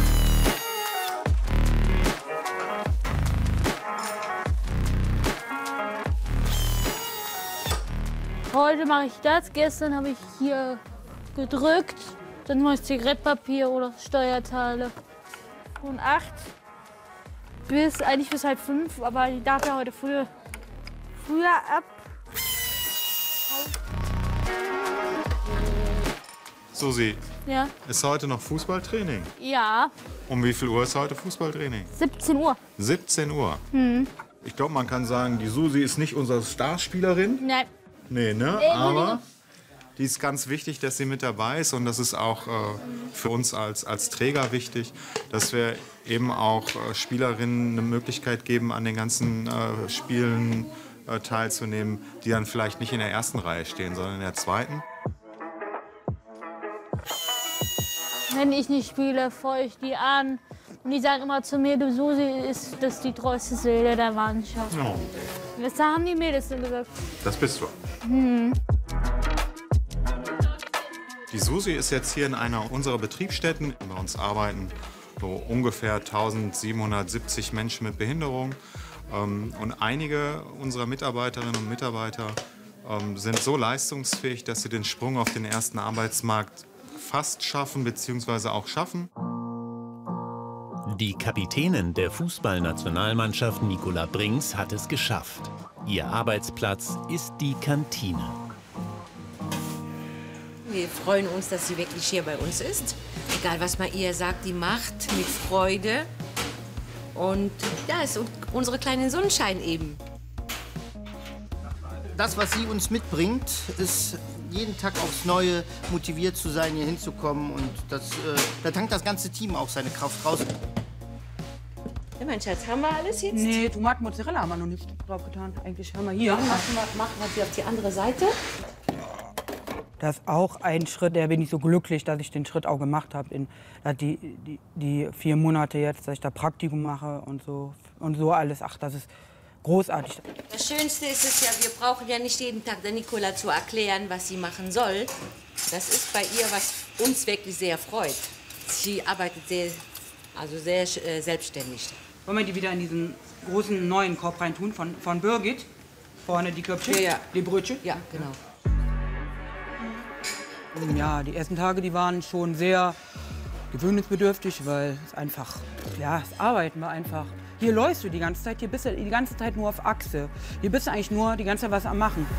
Heute mache ich das, gestern habe ich hier gedrückt, dann mache ich Zigarettpapier oder Steuerteile. Von 8 bis eigentlich bis halb 5, aber ich darf ja heute früher ab. Susi, Ja. ist heute noch Fußballtraining? Ja, Um wie viel Uhr ist heute Fußballtraining? 17 Uhr. 17 Uhr. Hm. Ich glaube, man kann sagen, die Susi ist nicht unsere Starspielerin. Nein. Nee, ne? Nee, Aber die ist ganz wichtig, dass sie mit dabei ist. Und das ist auch für uns als Träger wichtig, dass wir eben auch Spielerinnen eine Möglichkeit geben, an den ganzen Spielen teilzunehmen, die dann vielleicht nicht in der ersten Reihe stehen, sondern in der zweiten. Wenn ich nicht spiele, feuere ich die an. Und die sagen immer zu mir, du Susi ist das die treueste Seele der Mannschaft. Oh, Das haben die Mädels dann gesagt. das bist du. Hm. Die Susi ist jetzt hier in einer unserer Betriebsstätten. Bei uns arbeiten so ungefähr 1770 Menschen mit Behinderung. Und einige unserer Mitarbeiterinnen und Mitarbeiter sind so leistungsfähig, dass sie den Sprung auf den ersten Arbeitsmarkt fast schaffen bzw. auch schaffen. Die Kapitänin der Fußballnationalmannschaft Nicola Brinks hat es geschafft. Ihr Arbeitsplatz ist die Kantine. Wir freuen uns, dass sie wirklich hier bei uns ist. Egal, was man ihr sagt, die macht mit Freude. Und ja, ist unsere kleine Sonnenschein eben. Das, was sie uns mitbringt, ist jeden Tag aufs Neue motiviert zu sein, hier hinzukommen. Und da tankt das ganze Team auch seine Kraft raus. Ja, mein Schatz, haben wir alles jetzt? Nee, Tomaten, Mozzarella haben wir noch nicht drauf getan. Eigentlich haben wir hier. Machen wir sie auf die andere Seite. Das ist auch ein Schritt, da bin ich so glücklich, dass ich den Schritt auch gemacht habe. Die 4 Monate jetzt, dass ich da Praktikum mache und so alles. Ach, das ist großartig. Das Schönste ist es ja, wir brauchen ja nicht jeden Tag der Nicola zu erklären, was sie machen soll. Das ist bei ihr, was uns wirklich sehr freut. Sie arbeitet sehr selbstständig. Wollen wir die wieder in diesen großen neuen Korb reintun von Birgit? Vorne die Köpfchen, Ja. die Brötchen? Ja, genau. Ja, die ersten Tage, die waren schon sehr gewöhnungsbedürftig, weil es einfach, ja, das Arbeiten war einfach. Hier läufst du die ganze Zeit, hier bist du die ganze Zeit nur auf Achse. Hier bist du eigentlich nur die ganze Zeit was am Machen.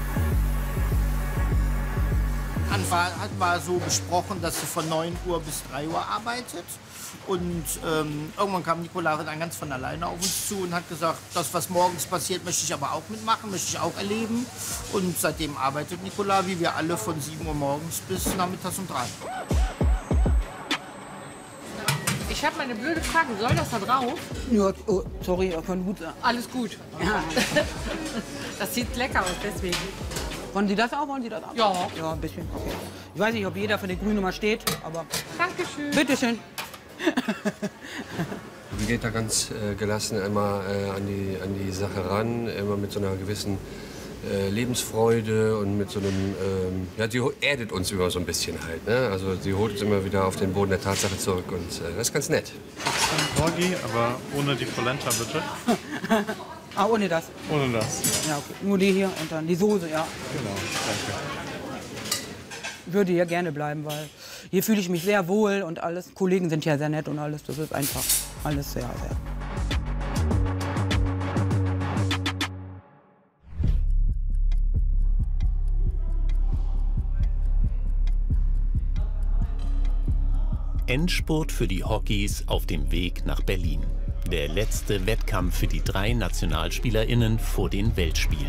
Hatten wir so besprochen, dass sie von 9 Uhr bis 3 Uhr arbeitet. Und irgendwann kam Nicola dann ganz von alleine auf uns zu und hat gesagt, das, was morgens passiert, möchte ich aber auch mitmachen, möchte ich auch erleben. Und seitdem arbeitet Nicola, wie wir alle, von 7 Uhr morgens bis nachmittags um 3. Ich habe mal eine blöde Frage. Soll das da drauf? Ja, oh, sorry, kann gut sein. Alles gut. Ja. Das sieht lecker aus, deswegen. Wollen Sie das auch? Wollen Sie das auch? Ja. Ja, ein bisschen. Okay. Ich weiß nicht, ob jeder für die Grüne mal steht, aber... Dankeschön. Bitteschön. Sie geht da ganz gelassen immer an die Sache ran, immer mit so einer gewissen Lebensfreude und mit so einem, ja, die erdet uns immer so ein bisschen halt, ne? Also sie holt uns immer wieder auf den Boden der Tatsache zurück und das ist ganz nett. Porgy, aber ohne die Polenta bitte. Ah, ohne das? Ohne das. Ja, okay. Nur die hier und dann die Soße, ja. Genau, danke. Würde hier gerne bleiben, weil hier fühle ich mich sehr wohl und alles. Kollegen sind ja sehr nett und alles. Das ist einfach alles sehr. Endspurt für die Hockeys auf dem Weg nach Berlin. Der letzte Wettkampf für die 3 NationalspielerInnen vor den Weltspielen.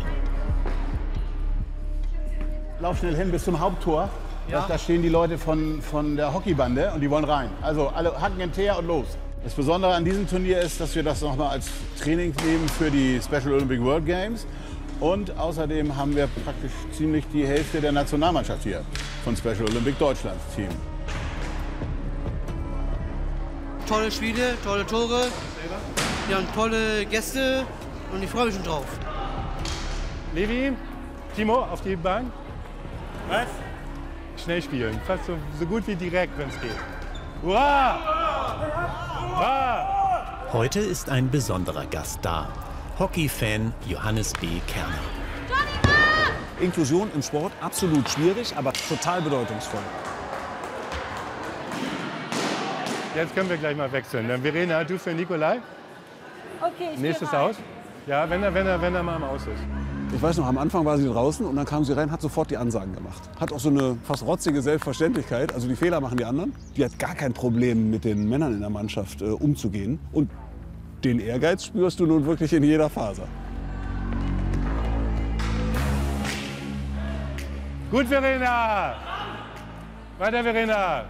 Lauf schnell hin bis zum Haupttor. Ja. Da stehen die Leute von der Hockeybande und die wollen rein. Also alle Hacken in Teer und los. Das Besondere an diesem Turnier ist, dass wir das nochmal als Training nehmen für die Special Olympic World Games. Und außerdem haben wir praktisch ziemlich die Hälfte der Nationalmannschaft hier von Special Olympic Deutschlands Team. Tolle Spiele, tolle Tore, wir haben tolle Gäste und ich freue mich schon drauf. Levi, Timo, auf die Bank. Was? Schnell spielen, fast so gut wie direkt, wenn es geht. Hurra! Hurra! Heute ist ein besonderer Gast da. Hockey-Fan Johannes B. Kerner. Inklusion im Sport absolut schwierig, aber total bedeutungsvoll. Jetzt können wir gleich mal wechseln. Dann Verena, du für Nikolai. Okay, ich Nächstes gehe rein. Aus. Ja, wenn er mal am Aus ist. Ich weiß noch, am Anfang war sie draußen und dann kam sie rein, hat sofort die Ansagen gemacht. Hat auch so eine fast rotzige Selbstverständlichkeit. Also die Fehler machen die anderen. Die hat gar kein Problem, mit den Männern in der Mannschaft umzugehen. Und den Ehrgeiz spürst du nun wirklich in jeder Faser. Gut, Verena! Weiter, Verena!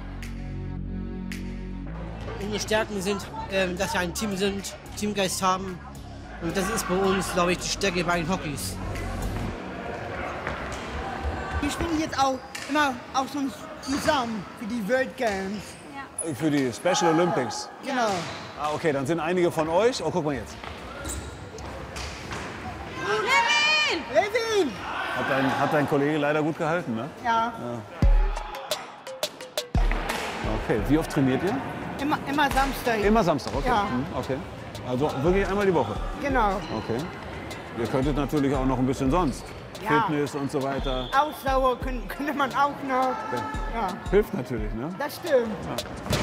Unsere Stärken sind, dass wir ein Team sind, Teamgeist haben. Und das ist bei uns, glaube ich, die Stärke bei den Hockeys. Wir spielen jetzt auch immer auch so zusammen für die World Games. Für die Special Olympics. Genau. Ah, okay, dann sind einige von euch. Oh, guck mal jetzt. Levin! Hat dein Kollege leider gut gehalten, ne? Ja. Okay, wie oft trainiert ihr? Immer Samstag. Immer Samstag, okay. Ja. Okay. Also wirklich einmal die Woche? Genau. Okay. Ihr könntet natürlich auch noch ein bisschen sonst. Ja. Fitness und so weiter. Ausdauer könnte man auch noch. Okay. Ja. Hilft natürlich, ne? Das stimmt. Ja.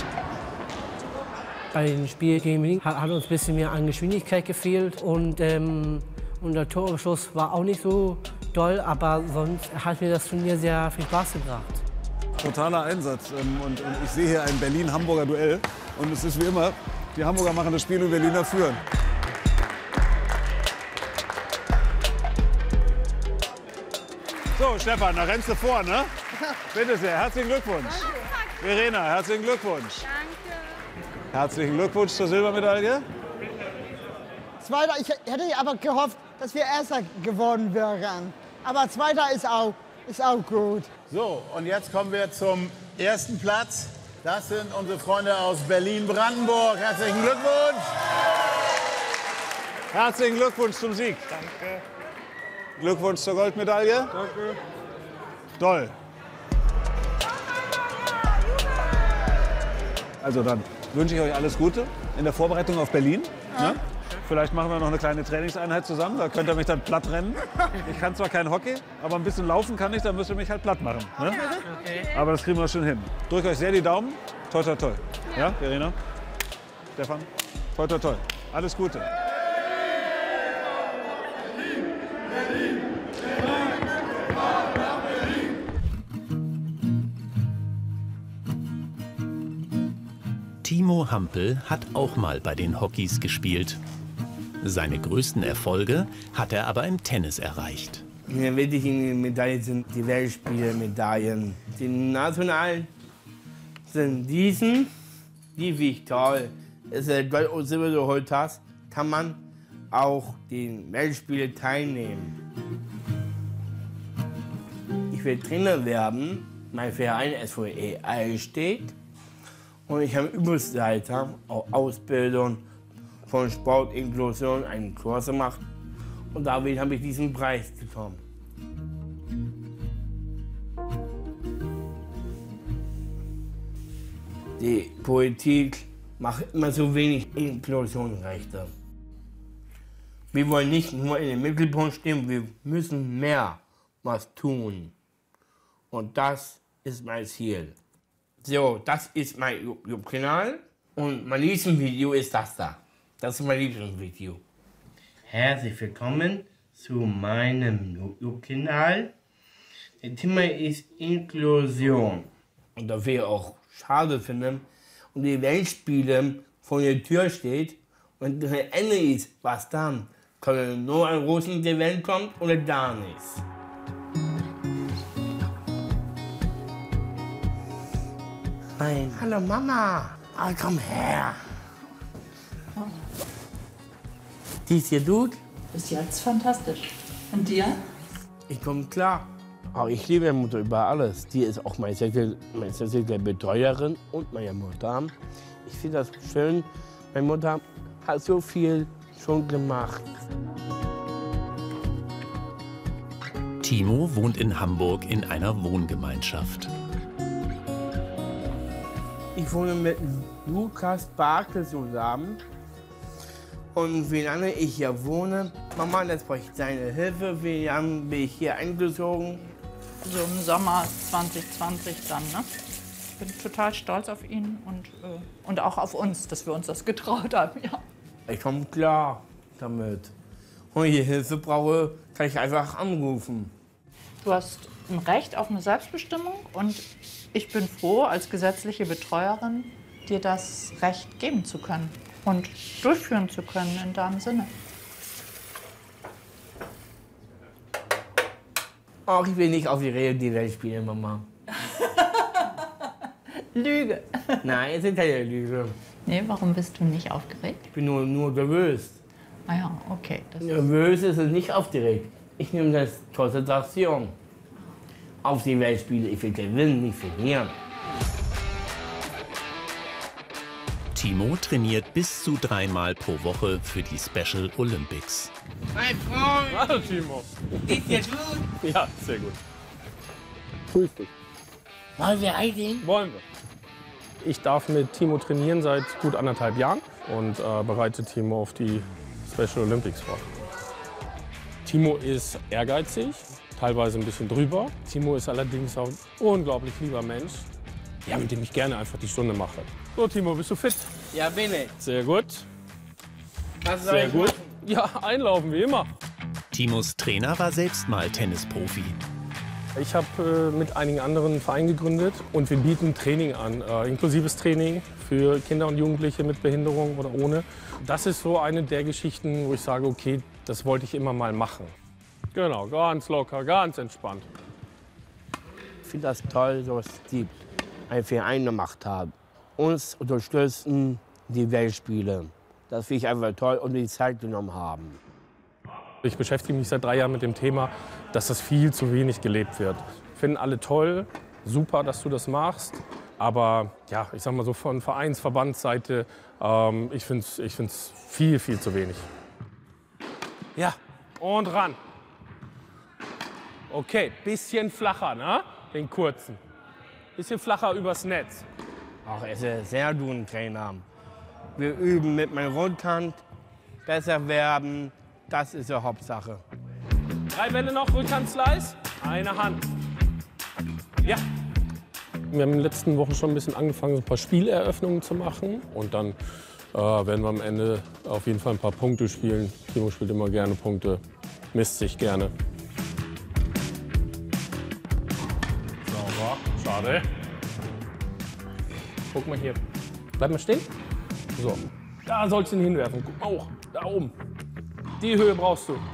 Bei den Spielen gegen Berlin hat uns ein bisschen mehr an Geschwindigkeit gefehlt und der Torschuss war auch nicht so doll, aber sonst hat mir das Turnier sehr viel Spaß gebracht. Totaler Einsatz und ich sehe hier ein Berlin-Hamburger Duell und es ist wie immer, die Hamburger machen das Spiel und Berliner führen. So, Stefan, da rennst du vor, ne? Bitte sehr, herzlichen Glückwunsch. Verena, herzlichen Glückwunsch. Danke. Herzlichen Glückwunsch zur Silbermedaille. Zweiter, ich hätte aber gehofft, dass wir Erster geworden wären. Aber Zweiter ist auch gut. So, und jetzt kommen wir zum ersten Platz. Das sind unsere Freunde aus Berlin-Brandenburg. Herzlichen Glückwunsch. Herzlichen Glückwunsch zum Sieg. Danke. Glückwunsch zur Goldmedaille. Danke. Toll. Also dann wünsche ich euch alles Gute in der Vorbereitung auf Berlin. Ne? Vielleicht machen wir noch eine kleine Trainingseinheit zusammen. Da könnt ihr mich dann platt rennen. Ich kann zwar kein Hockey, aber ein bisschen laufen kann ich. Dann müsst ihr mich halt platt machen. Ne? Aber das kriegen wir schon hin. Drückt euch sehr die Daumen. Toi, toi, toi. Ja, Verena? Stefan? Toi, toi, toi. Alles Gute. Timo Hampel hat auch mal bei den Hockeys gespielt. Seine größten Erfolge hat er aber im Tennis erreicht. Die wichtigen Medaillen sind die Weltspiele-Medaillen. Die nationalen sind diesen Die finde ich toll. Bei uns immer so heute hast, kann man auch den Weltspielen teilnehmen. Ich will Trainer werden. Mein Verein SVE Eielstedt. Und ich habe Übungsleiter, auch Ausbildung von Sportinklusion, einen Kurs gemacht. Und dadurch habe ich diesen Preis bekommen. Die Politik macht immer so wenig Inklusionsrechte. Wir wollen nicht nur in den Mittelpunkt stehen, wir müssen mehr was tun. Und das ist mein Ziel. So, das ist mein YouTube-Kanal und mein Lieblingsvideo ist das da. Das ist mein Lieblingsvideo. Herzlich willkommen zu meinem YouTube-Kanal. Das Thema ist Inklusion. Und da wir auch schade finden und die Weltspiele vor der Tür steht und das Ende ist, was dann? Können nur ein Russen der Welt kommt oder gar nichts. Nein. Hallo Mama, komm her. Die ist dir gut? Bis jetzt fantastisch. Und dir? Ich komme klar. Aber ich liebe meine Mutter über alles. Die ist auch meine sehr Betreuerin und meine Mutter. Ich finde das schön. Meine Mutter hat so viel schon gemacht. Timo wohnt in Hamburg in einer Wohngemeinschaft. Ich wohne mit Lukas Barke zusammen. Und wie lange ich hier wohne, Mama, das braucht seine Hilfe. Wie lange bin ich hier eingezogen? So im Sommer 2020 dann, ne? Ich bin total stolz auf ihn und auch auf uns, dass wir uns das getraut haben, ja. Ich komme klar damit. Und wenn ich Hilfe brauche, kann ich einfach anrufen. Du hast ein Recht auf eine Selbstbestimmung und ich bin froh, als gesetzliche Betreuerin dir das Recht geben zu können und durchführen zu können in deinem Sinne. Ach, ich will nicht auf die Welt spielen, Mama. Lüge. Nein, es sind keine Lüge. Nee, warum bist du nicht aufgeregt? Ich bin nur nervös. Ah ja, okay. Nervös ist es nicht aufgeregt. Ich nehme das Konzentration auf die Weltspiele. Ich will gewinnen, nicht verlieren. Timo trainiert bis zu 3-mal pro Woche für die Special Olympics. Mein Freund! Hallo Timo. Geht's dir gut? Ja, sehr gut. Grüß dich. Wollen wir eingehen? Wollen wir. Ich darf mit Timo trainieren seit gut 1,5 Jahren und bereite Timo auf die Special Olympics vor. Timo ist ehrgeizig, teilweise ein bisschen drüber. Timo ist allerdings auch ein unglaublich lieber Mensch, ja, mit dem ich gerne einfach die Stunde mache. So, Timo, bist du fit? Ja, bin ich. Sehr gut. Was soll Sehr ich gut. machen? Ja, einlaufen wie immer. Timos Trainer war selbst mal Tennisprofi. Ich habe mit einigen anderen Vereinen gegründet und wir bieten Training an, inklusives Training für Kinder und Jugendliche mit Behinderung oder ohne. Das ist so eine der Geschichten, wo ich sage, okay, das wollte ich immer mal machen. Genau, ganz locker, ganz entspannt. Ich finde das toll, dass es gibt, einen Verein gemacht haben. Uns unterstützen die Weltspiele. Das finde ich einfach toll und die Zeit genommen haben. Ich beschäftige mich seit 3 Jahren mit dem Thema, dass das viel zu wenig gelebt wird. Finden alle toll, super, dass du das machst. Aber ja, ich sag mal so von Vereinsverbandsseite, ich finde es viel, viel zu wenig. Ja, und ran. Okay, bisschen flacher, ne? Den kurzen. Bisschen flacher übers Netz. Ach, es ist sehr gut, Trainer. Wir üben mit meiner Rundhand, besser werden, das ist die Hauptsache. 3 Bälle noch, Rückhand-Slice, eine Hand. Ja. Wir haben in den letzten Wochen schon ein bisschen angefangen, so ein paar Spieleröffnungen zu machen. Und dann werden wir am Ende auf jeden Fall ein paar Punkte spielen. Timo spielt immer gerne Punkte, misst sich gerne. Sauber, schade. Guck mal hier. Bleib mal stehen. So, da sollst du ihn hinwerfen. Guck mal hoch, da oben. Die Höhe brauchst du.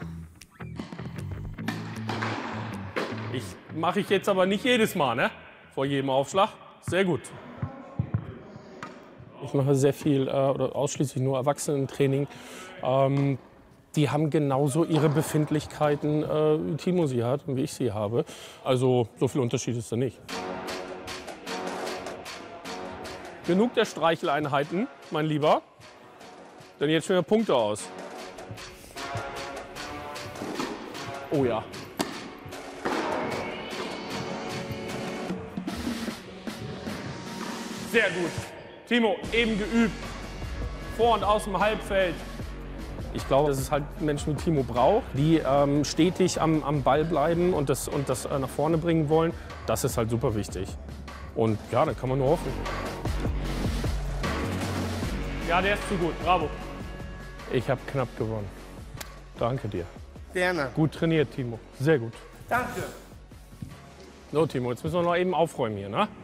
Mache ich jetzt aber nicht jedes Mal, ne? Vor jedem Aufschlag. Sehr gut. Ich mache sehr viel oder ausschließlich nur Erwachsenentraining. Die haben genauso ihre Befindlichkeiten, wie Timo sie hat und wie ich sie habe. Also so viel Unterschied ist da nicht. Genug der Streicheleinheiten, mein Lieber. Denn jetzt stellen wir Punkte aus. Oh ja. Sehr gut. Timo, eben geübt. Vor und aus dem Halbfeld. Ich glaube, dass es halt Menschen wie Timo braucht, die stetig am Ball bleiben und das nach vorne bringen wollen. Das ist halt super wichtig. Und ja, da kann man nur hoffen. Ja, der ist zu gut. Bravo. Ich habe knapp gewonnen. Danke dir. Gerne. Gut trainiert, Timo. Sehr gut. Danke. So, Timo, jetzt müssen wir noch eben aufräumen hier, ne?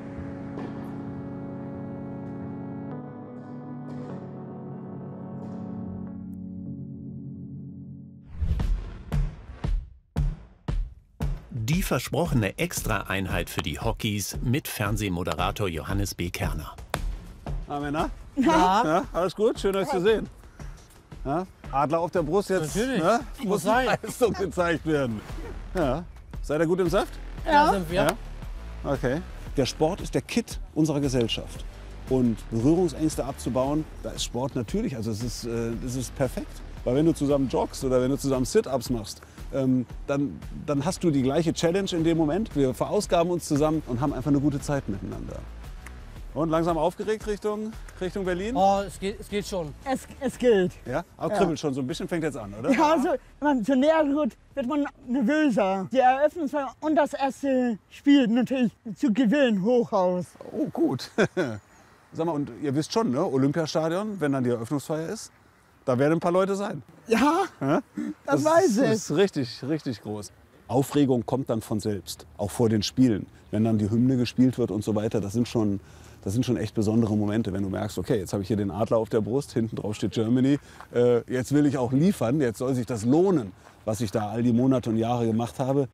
Die versprochene Extra-Einheit für die Hockeys mit Fernsehmoderator Johannes B. Kerner. Na, Männer? Ja. Alles gut? Schön, euch zu sehen. Ja? Adler auf der Brust jetzt. Natürlich. Ne? Muss sein. Leistung gezeigt werden. Ja. Seid ihr gut im Saft? Ja, sind wir. Ja? Okay. Der Sport ist der Kitt unserer Gesellschaft. Und Berührungsängste abzubauen, da ist Sport natürlich, also es ist perfekt. Weil wenn du zusammen joggst oder wenn du zusammen Sit-Ups machst, dann hast du die gleiche Challenge in dem Moment. Wir verausgaben uns zusammen und haben einfach eine gute Zeit miteinander. Und langsam aufgeregt Richtung Berlin? Oh, es geht schon. Es geht. Ja? Aber kribbelt schon so ein bisschen, fängt jetzt an, oder? Ja, also, wenn man so näher wird man nervöser. Die Eröffnungsfeier und das erste Spiel natürlich zu gewinnen, Hochhaus. Oh, gut. Sag mal, und ihr wisst schon, ne? Olympiastadion, wenn dann die Eröffnungsfeier ist, da werden ein paar Leute sein. Ja, ja? das weiß ich. Das ist richtig, richtig groß. Aufregung kommt dann von selbst, auch vor den Spielen. Wenn dann die Hymne gespielt wird und so weiter, das sind schon echt besondere Momente, wenn du merkst, okay, jetzt habe ich hier den Adler auf der Brust, hinten drauf steht Germany, jetzt will ich auch liefern, jetzt soll sich das lohnen, was ich da all die Monate und Jahre gemacht habe.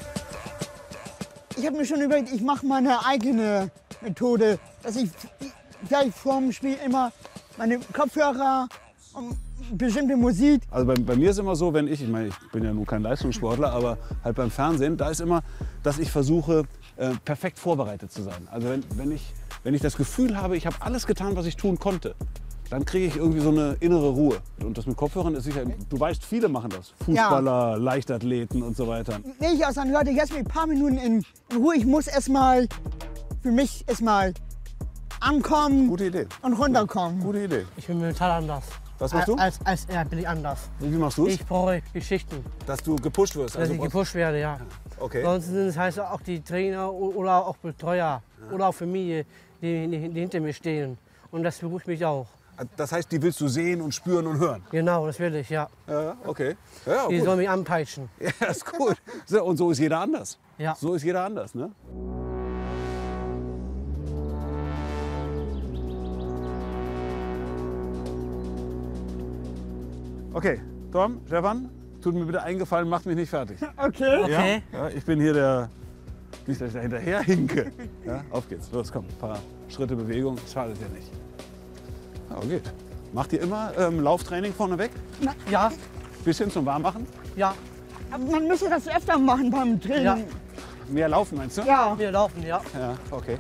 Ich habe mir schon überlegt, ich mache meine eigene Methode, dass ich gleich vor dem Spiel immer meine Kopfhörer und bestimmte Musik. Also bei mir ist immer so, wenn ich meine, ich bin ja nun kein Leistungssportler, aber halt beim Fernsehen, da ist immer, dass ich versuche, perfekt vorbereitet zu sein. Also wenn ich das Gefühl habe, ich habe alles getan, was ich tun konnte, dann kriege ich irgendwie so eine innere Ruhe. Und das mit Kopfhörern ist sicher, du weißt, viele machen das. Fußballer, ja. Leichtathleten und so weiter. Nee, ich auch sagen, Leute, jetzt ein paar Minuten in Ruhe. Ich muss für mich erstmal ankommen. Gute Idee. Und runterkommen. Gute Idee. Ich bin mental anders. Was machst du? Als er bin ich anders. Wie machst du es? Ich brauche Geschichten. Dass du gepusht wirst? Dass ich gepusht werde, ja. Okay. Sonst das heißt auch die Trainer oder auch Betreuer oder auch Familie, die hinter mir stehen. Und das beruhigt mich auch. Das heißt, die willst du sehen und spüren und hören? Genau, das will ich, ja. Ja, okay. Ja, die gut. sollen mich anpeitschen. Ja, ist gut. So, und so ist jeder anders. Ja. So ist jeder anders, ne? Okay, Tom, Stefan, tut mir bitte einen Gefallen, macht mich nicht fertig. Okay. Okay. Ja, ich bin hier nicht, dass ich da hinterher hinke. Ja, auf geht's. Los, komm, ein paar Schritte Bewegung, schadet ja nicht. Okay. Macht ihr immer Lauftraining vorneweg? Ja. Bisschen zum Warmmachen? Ja. Aber man müsste das öfter machen beim Training. Ja. Mehr laufen, meinst du? Ja. Wir laufen, ja. Ja, okay.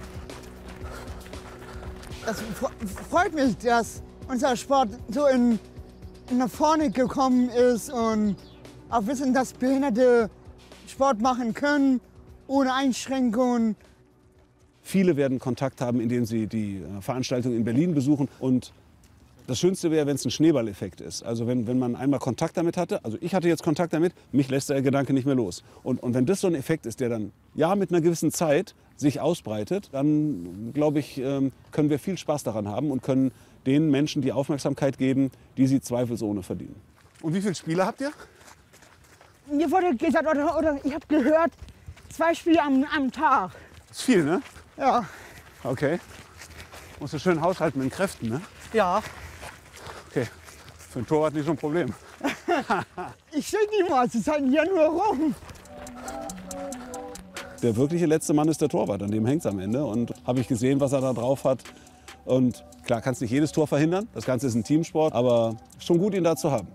Das freut mich, dass unser Sport so nach vorne gekommen ist und auch wissen, dass Behinderte Sport machen können, ohne Einschränkungen. Viele werden Kontakt haben, indem sie die Veranstaltung in Berlin besuchen. Und das Schönste wäre, wenn es ein Schneeballeffekt ist. Also wenn man einmal Kontakt damit hatte, also ich hatte jetzt Kontakt damit, mich lässt der Gedanke nicht mehr los. Und wenn das so ein Effekt ist, der dann ja mit einer gewissen Zeit sich ausbreitet, dann glaube ich, können wir viel Spaß daran haben und können den Menschen die Aufmerksamkeit geben, die sie zweifelsohne verdienen. Und wie viele Spiele habt ihr? Mir wurde gesagt, oder ich habe gehört, 2 Spiele am Tag. Das ist viel, ne? Ja. Okay. Musst du schön haushalten mit den Kräften, ne? Ja. Okay. Für ein Torwart nicht so ein Problem. Ich stehe niemals, sie zeigen hier nur rum. Der wirkliche letzte Mann ist der Torwart, an dem hängt es am Ende. Und habe ich gesehen, was er da drauf hat. Und klar, kannst nicht jedes Tor verhindern. Das Ganze ist ein Teamsport, aber schon gut, ihn da zu haben.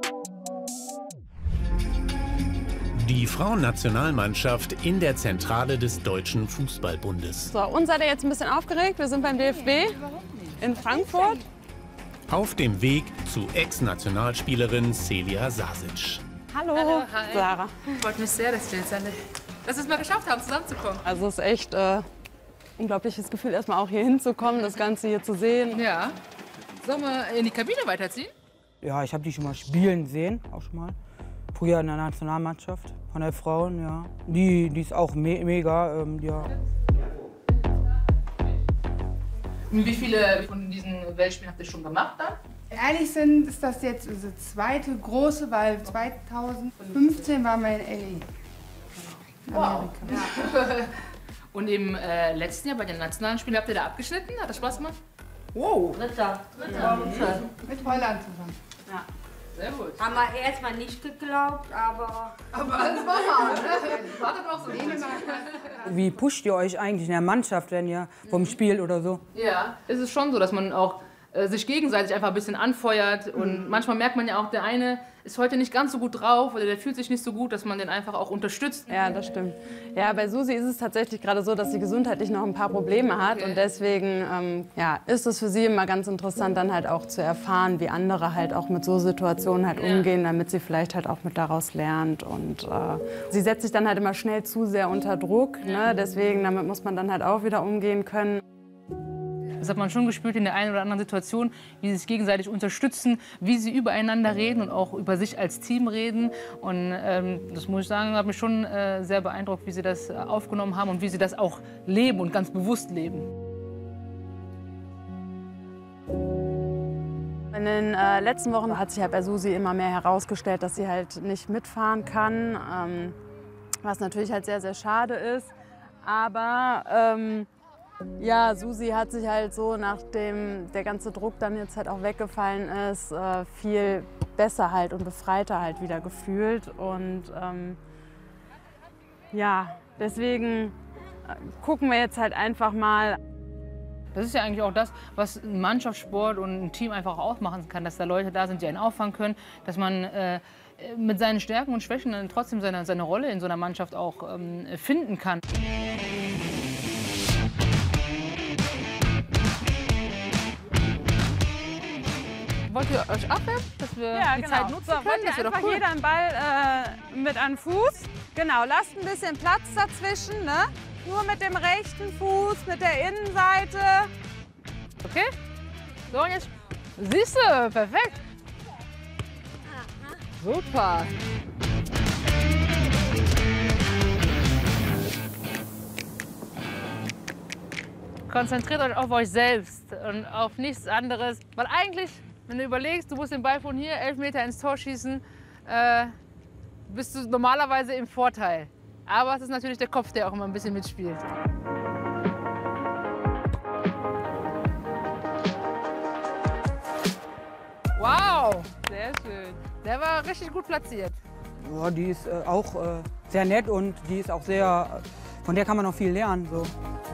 Die Frauennationalmannschaft in der Zentrale des Deutschen Fußballbundes. So, uns seid ihr jetzt ein bisschen aufgeregt. Wir sind beim DFB in Frankfurt. Auf dem Weg zu Ex-Nationalspielerin Celia Sasic. Hallo, hi. Sarah. Freut mich sehr, dass wir es mal geschafft haben, zusammenzukommen. Also es ist echt unglaubliches Gefühl, erstmal auch hier hinzukommen, das Ganze hier zu sehen. Ja. Sollen wir in die Kabine weiterziehen? Ja, ich habe die schon mal spielen sehen, auch schon mal. Früher in der Nationalmannschaft von der Frauen, ja. Die ist auch mega, ja. Wie viele von diesen Weltspielen habt ihr schon gemacht dann? Ehrlich sind, ist das jetzt unsere zweite große, weil 2015 waren wir in LA. Wow. Ja. Und im letzten Jahr bei den nationalen Spielen habt ihr da abgeschnitten? Hat das Spaß gemacht? Wow. Dritter. Mit Holland zusammen. Ja. Sehr gut. Haben wir erstmal nicht geglaubt, aber... Aber alles war wahr, ne? War das auch so? Wie pusht ihr euch eigentlich in der Mannschaft, wenn ihr vom Spiel oder so? Ja, es ist schon so, dass man auch sich gegenseitig einfach ein bisschen anfeuert. Und manchmal merkt man ja auch, der eine ist heute nicht ganz so gut drauf oder der fühlt sich nicht so gut, dass man den einfach auch unterstützt. Ja, das stimmt. Ja, bei Susi ist es tatsächlich gerade so, dass sie gesundheitlich noch ein paar Probleme hat. Und deswegen ja, ist es für sie immer ganz interessant, dann halt auch zu erfahren, wie andere halt auch mit so Situationen halt umgehen, damit sie vielleicht halt auch mit daraus lernt. Und sie setzt sich dann halt immer schnell zu sehr unter Druck. Ne? Deswegen, damit muss man dann halt auch wieder umgehen können. Das hat man schon gespürt in der einen oder anderen Situation, wie sie sich gegenseitig unterstützen, wie sie übereinander reden und auch über sich als Team reden. Und das muss ich sagen, hat mich schon sehr beeindruckt, wie sie das aufgenommen haben und wie sie das auch leben und ganz bewusst leben. In den letzten Wochen hat sich halt bei Susi immer mehr herausgestellt, dass sie halt nicht mitfahren kann, was natürlich halt sehr, sehr schade ist. Aber ja, Susi hat sich halt so, nachdem der ganze Druck dann jetzt halt auch weggefallen ist, viel besser halt und befreiter halt wieder gefühlt. Und ja, deswegen gucken wir jetzt halt einfach mal. Das ist ja eigentlich auch das, was ein Mannschaftssport und ein Team einfach ausmachen kann, dass da Leute da sind, die einen auffangen können, dass man mit seinen Stärken und Schwächen dann trotzdem seine Rolle in so einer Mannschaft auch finden kann. Wollt ihr euch abwärmen, dass wir die Zeit nutzen können? Wollt ihr einfach jeder einen Ball mit an den Fuß? Genau, lasst ein bisschen Platz dazwischen, ne? Nur mit dem rechten Fuß, mit der Innenseite. Okay? So, und jetzt siehst du, perfekt. Super. Konzentriert euch auf euch selbst und auf nichts anderes. Weil eigentlich, wenn du überlegst, du musst den Ball von hier 11 Meter ins Tor schießen, bist du normalerweise im Vorteil. Aber es ist natürlich der Kopf, der auch immer ein bisschen mitspielt. Wow, sehr schön. Der war richtig gut platziert. Ja, die ist auch sehr nett und die ist auch sehr, von der kann man noch viel lernen. So.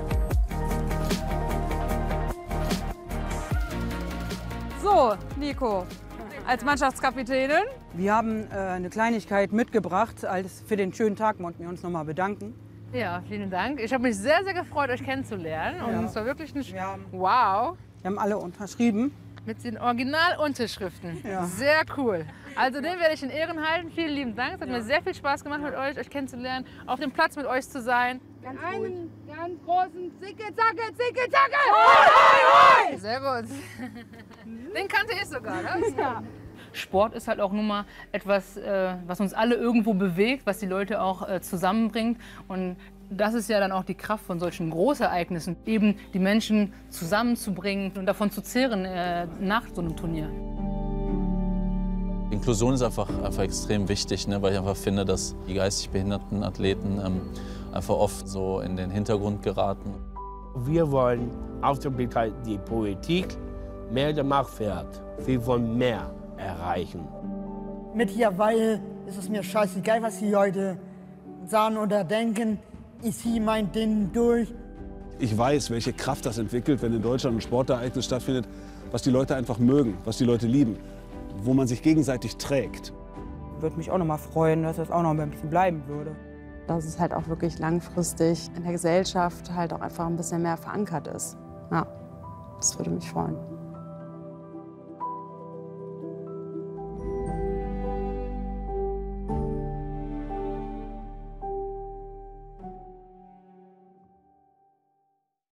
So, Nico, als Mannschaftskapitänin. Wir haben eine Kleinigkeit mitgebracht. Für den schönen Tag wollten wir uns noch mal bedanken. Ja, vielen Dank. Ich habe mich sehr, sehr gefreut, euch kennenzulernen. Und es war wirklich ein Wir Wow. haben alle unterschrieben. Mit den Originalunterschriften. Ja. Sehr cool. Also den werde ich in Ehren halten. Vielen lieben Dank. Es hat mir sehr viel Spaß gemacht, mit euch kennenzulernen, auf dem Platz mit euch zu sein. Einen ganz großen Zicke-Zacke, Zicke-Zacke! Sehr gut. Den kannte ich sogar, ne? Ja. Sport ist halt auch nun mal etwas, was uns alle irgendwo bewegt, was die Leute auch zusammenbringt. Und das ist ja dann auch die Kraft von solchen Großereignissen, eben die Menschen zusammenzubringen und davon zu zehren nach so einem Turnier. Inklusion ist einfach extrem wichtig, ne, weil ich einfach finde, dass die geistig behinderten Athleten einfach oft so in den Hintergrund geraten. Wir wollen auf der Blick die Politik mehr der Macht fährt. Wir wollen mehr erreichen. Mit hier, weil ist es mir scheißegal, was die Leute sagen oder denken. Ich ziehe mein Ding durch. Ich weiß, welche Kraft das entwickelt, wenn in Deutschland ein Sportereignis stattfindet, was die Leute einfach mögen, was die Leute lieben, wo man sich gegenseitig trägt. Würde mich auch noch mal freuen, dass das auch noch ein bisschen bleiben würde. Dass es halt auch wirklich langfristig in der Gesellschaft halt auch einfach ein bisschen mehr verankert ist. Ja, das würde mich freuen.